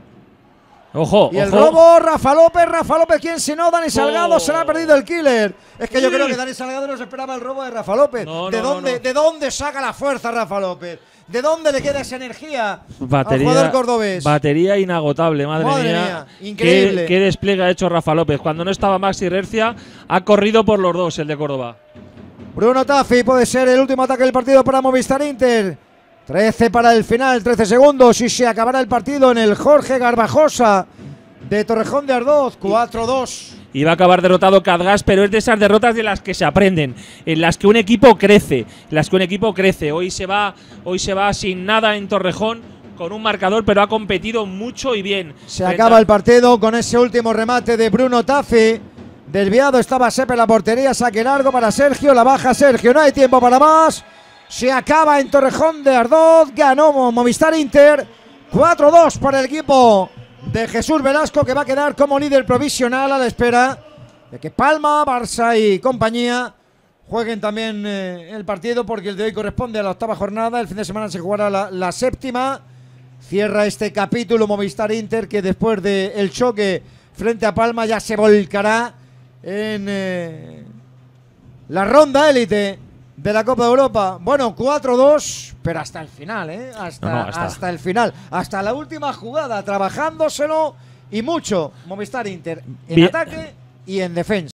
Ojo, y el ojo. robo, Rafa López, Rafa López, ¿quién si no? Dani Salgado, oh. se le ha perdido el Killer. Es que sí. yo creo que Dani Salgado no se esperaba el robo de Rafa López. No, ¿De, no, dónde, no, no. ¿De dónde saca la fuerza Rafa López? ¿De dónde le queda esa energía batería, al jugador cordobés? Batería inagotable, madre, madre mía. mía. Increíble. ¿Qué, qué despliegue ha hecho Rafa López? Cuando no estaba Maxi Rescia, ha corrido por los dos el de Córdoba. Bruno Taffi puede ser el último ataque del partido para Movistar Inter. trece para el final, trece segundos y se acabará el partido en el Jorge Garbajosa de Torrejón de Ardoz, cuatro dos. Y va a acabar derrotado Cadgas, pero es de esas derrotas de las que se aprenden, en las que un equipo crece, en las que un equipo crece. Hoy se va, hoy se va sin nada en Torrejón, con un marcador, pero ha competido mucho y bien. Se acaba el partido con ese último remate de Bruno Taffi. Desviado estaba Sepe en la portería. Saque largo para Sergio. La baja Sergio. No hay tiempo para más. Se acaba en Torrejón de Ardoz. Ganó Movistar Inter. cuatro dos para el equipo de Jesús Velasco, que va a quedar como líder provisional a la espera de que Palma, Barça y compañía jueguen también eh, el partido, porque el de hoy corresponde a la octava jornada. El fin de semana se jugará la, la séptima. Cierra este capítulo Movistar Inter, que después del choque frente a Palma ya se volcará en eh, la ronda élite de la Copa de Europa. Bueno, cuatro dos, pero hasta el final, ¿eh? Hasta, no, no, hasta. hasta el final, hasta la última jugada, trabajándoselo y mucho Movistar Inter en Bien. ataque y en defensa.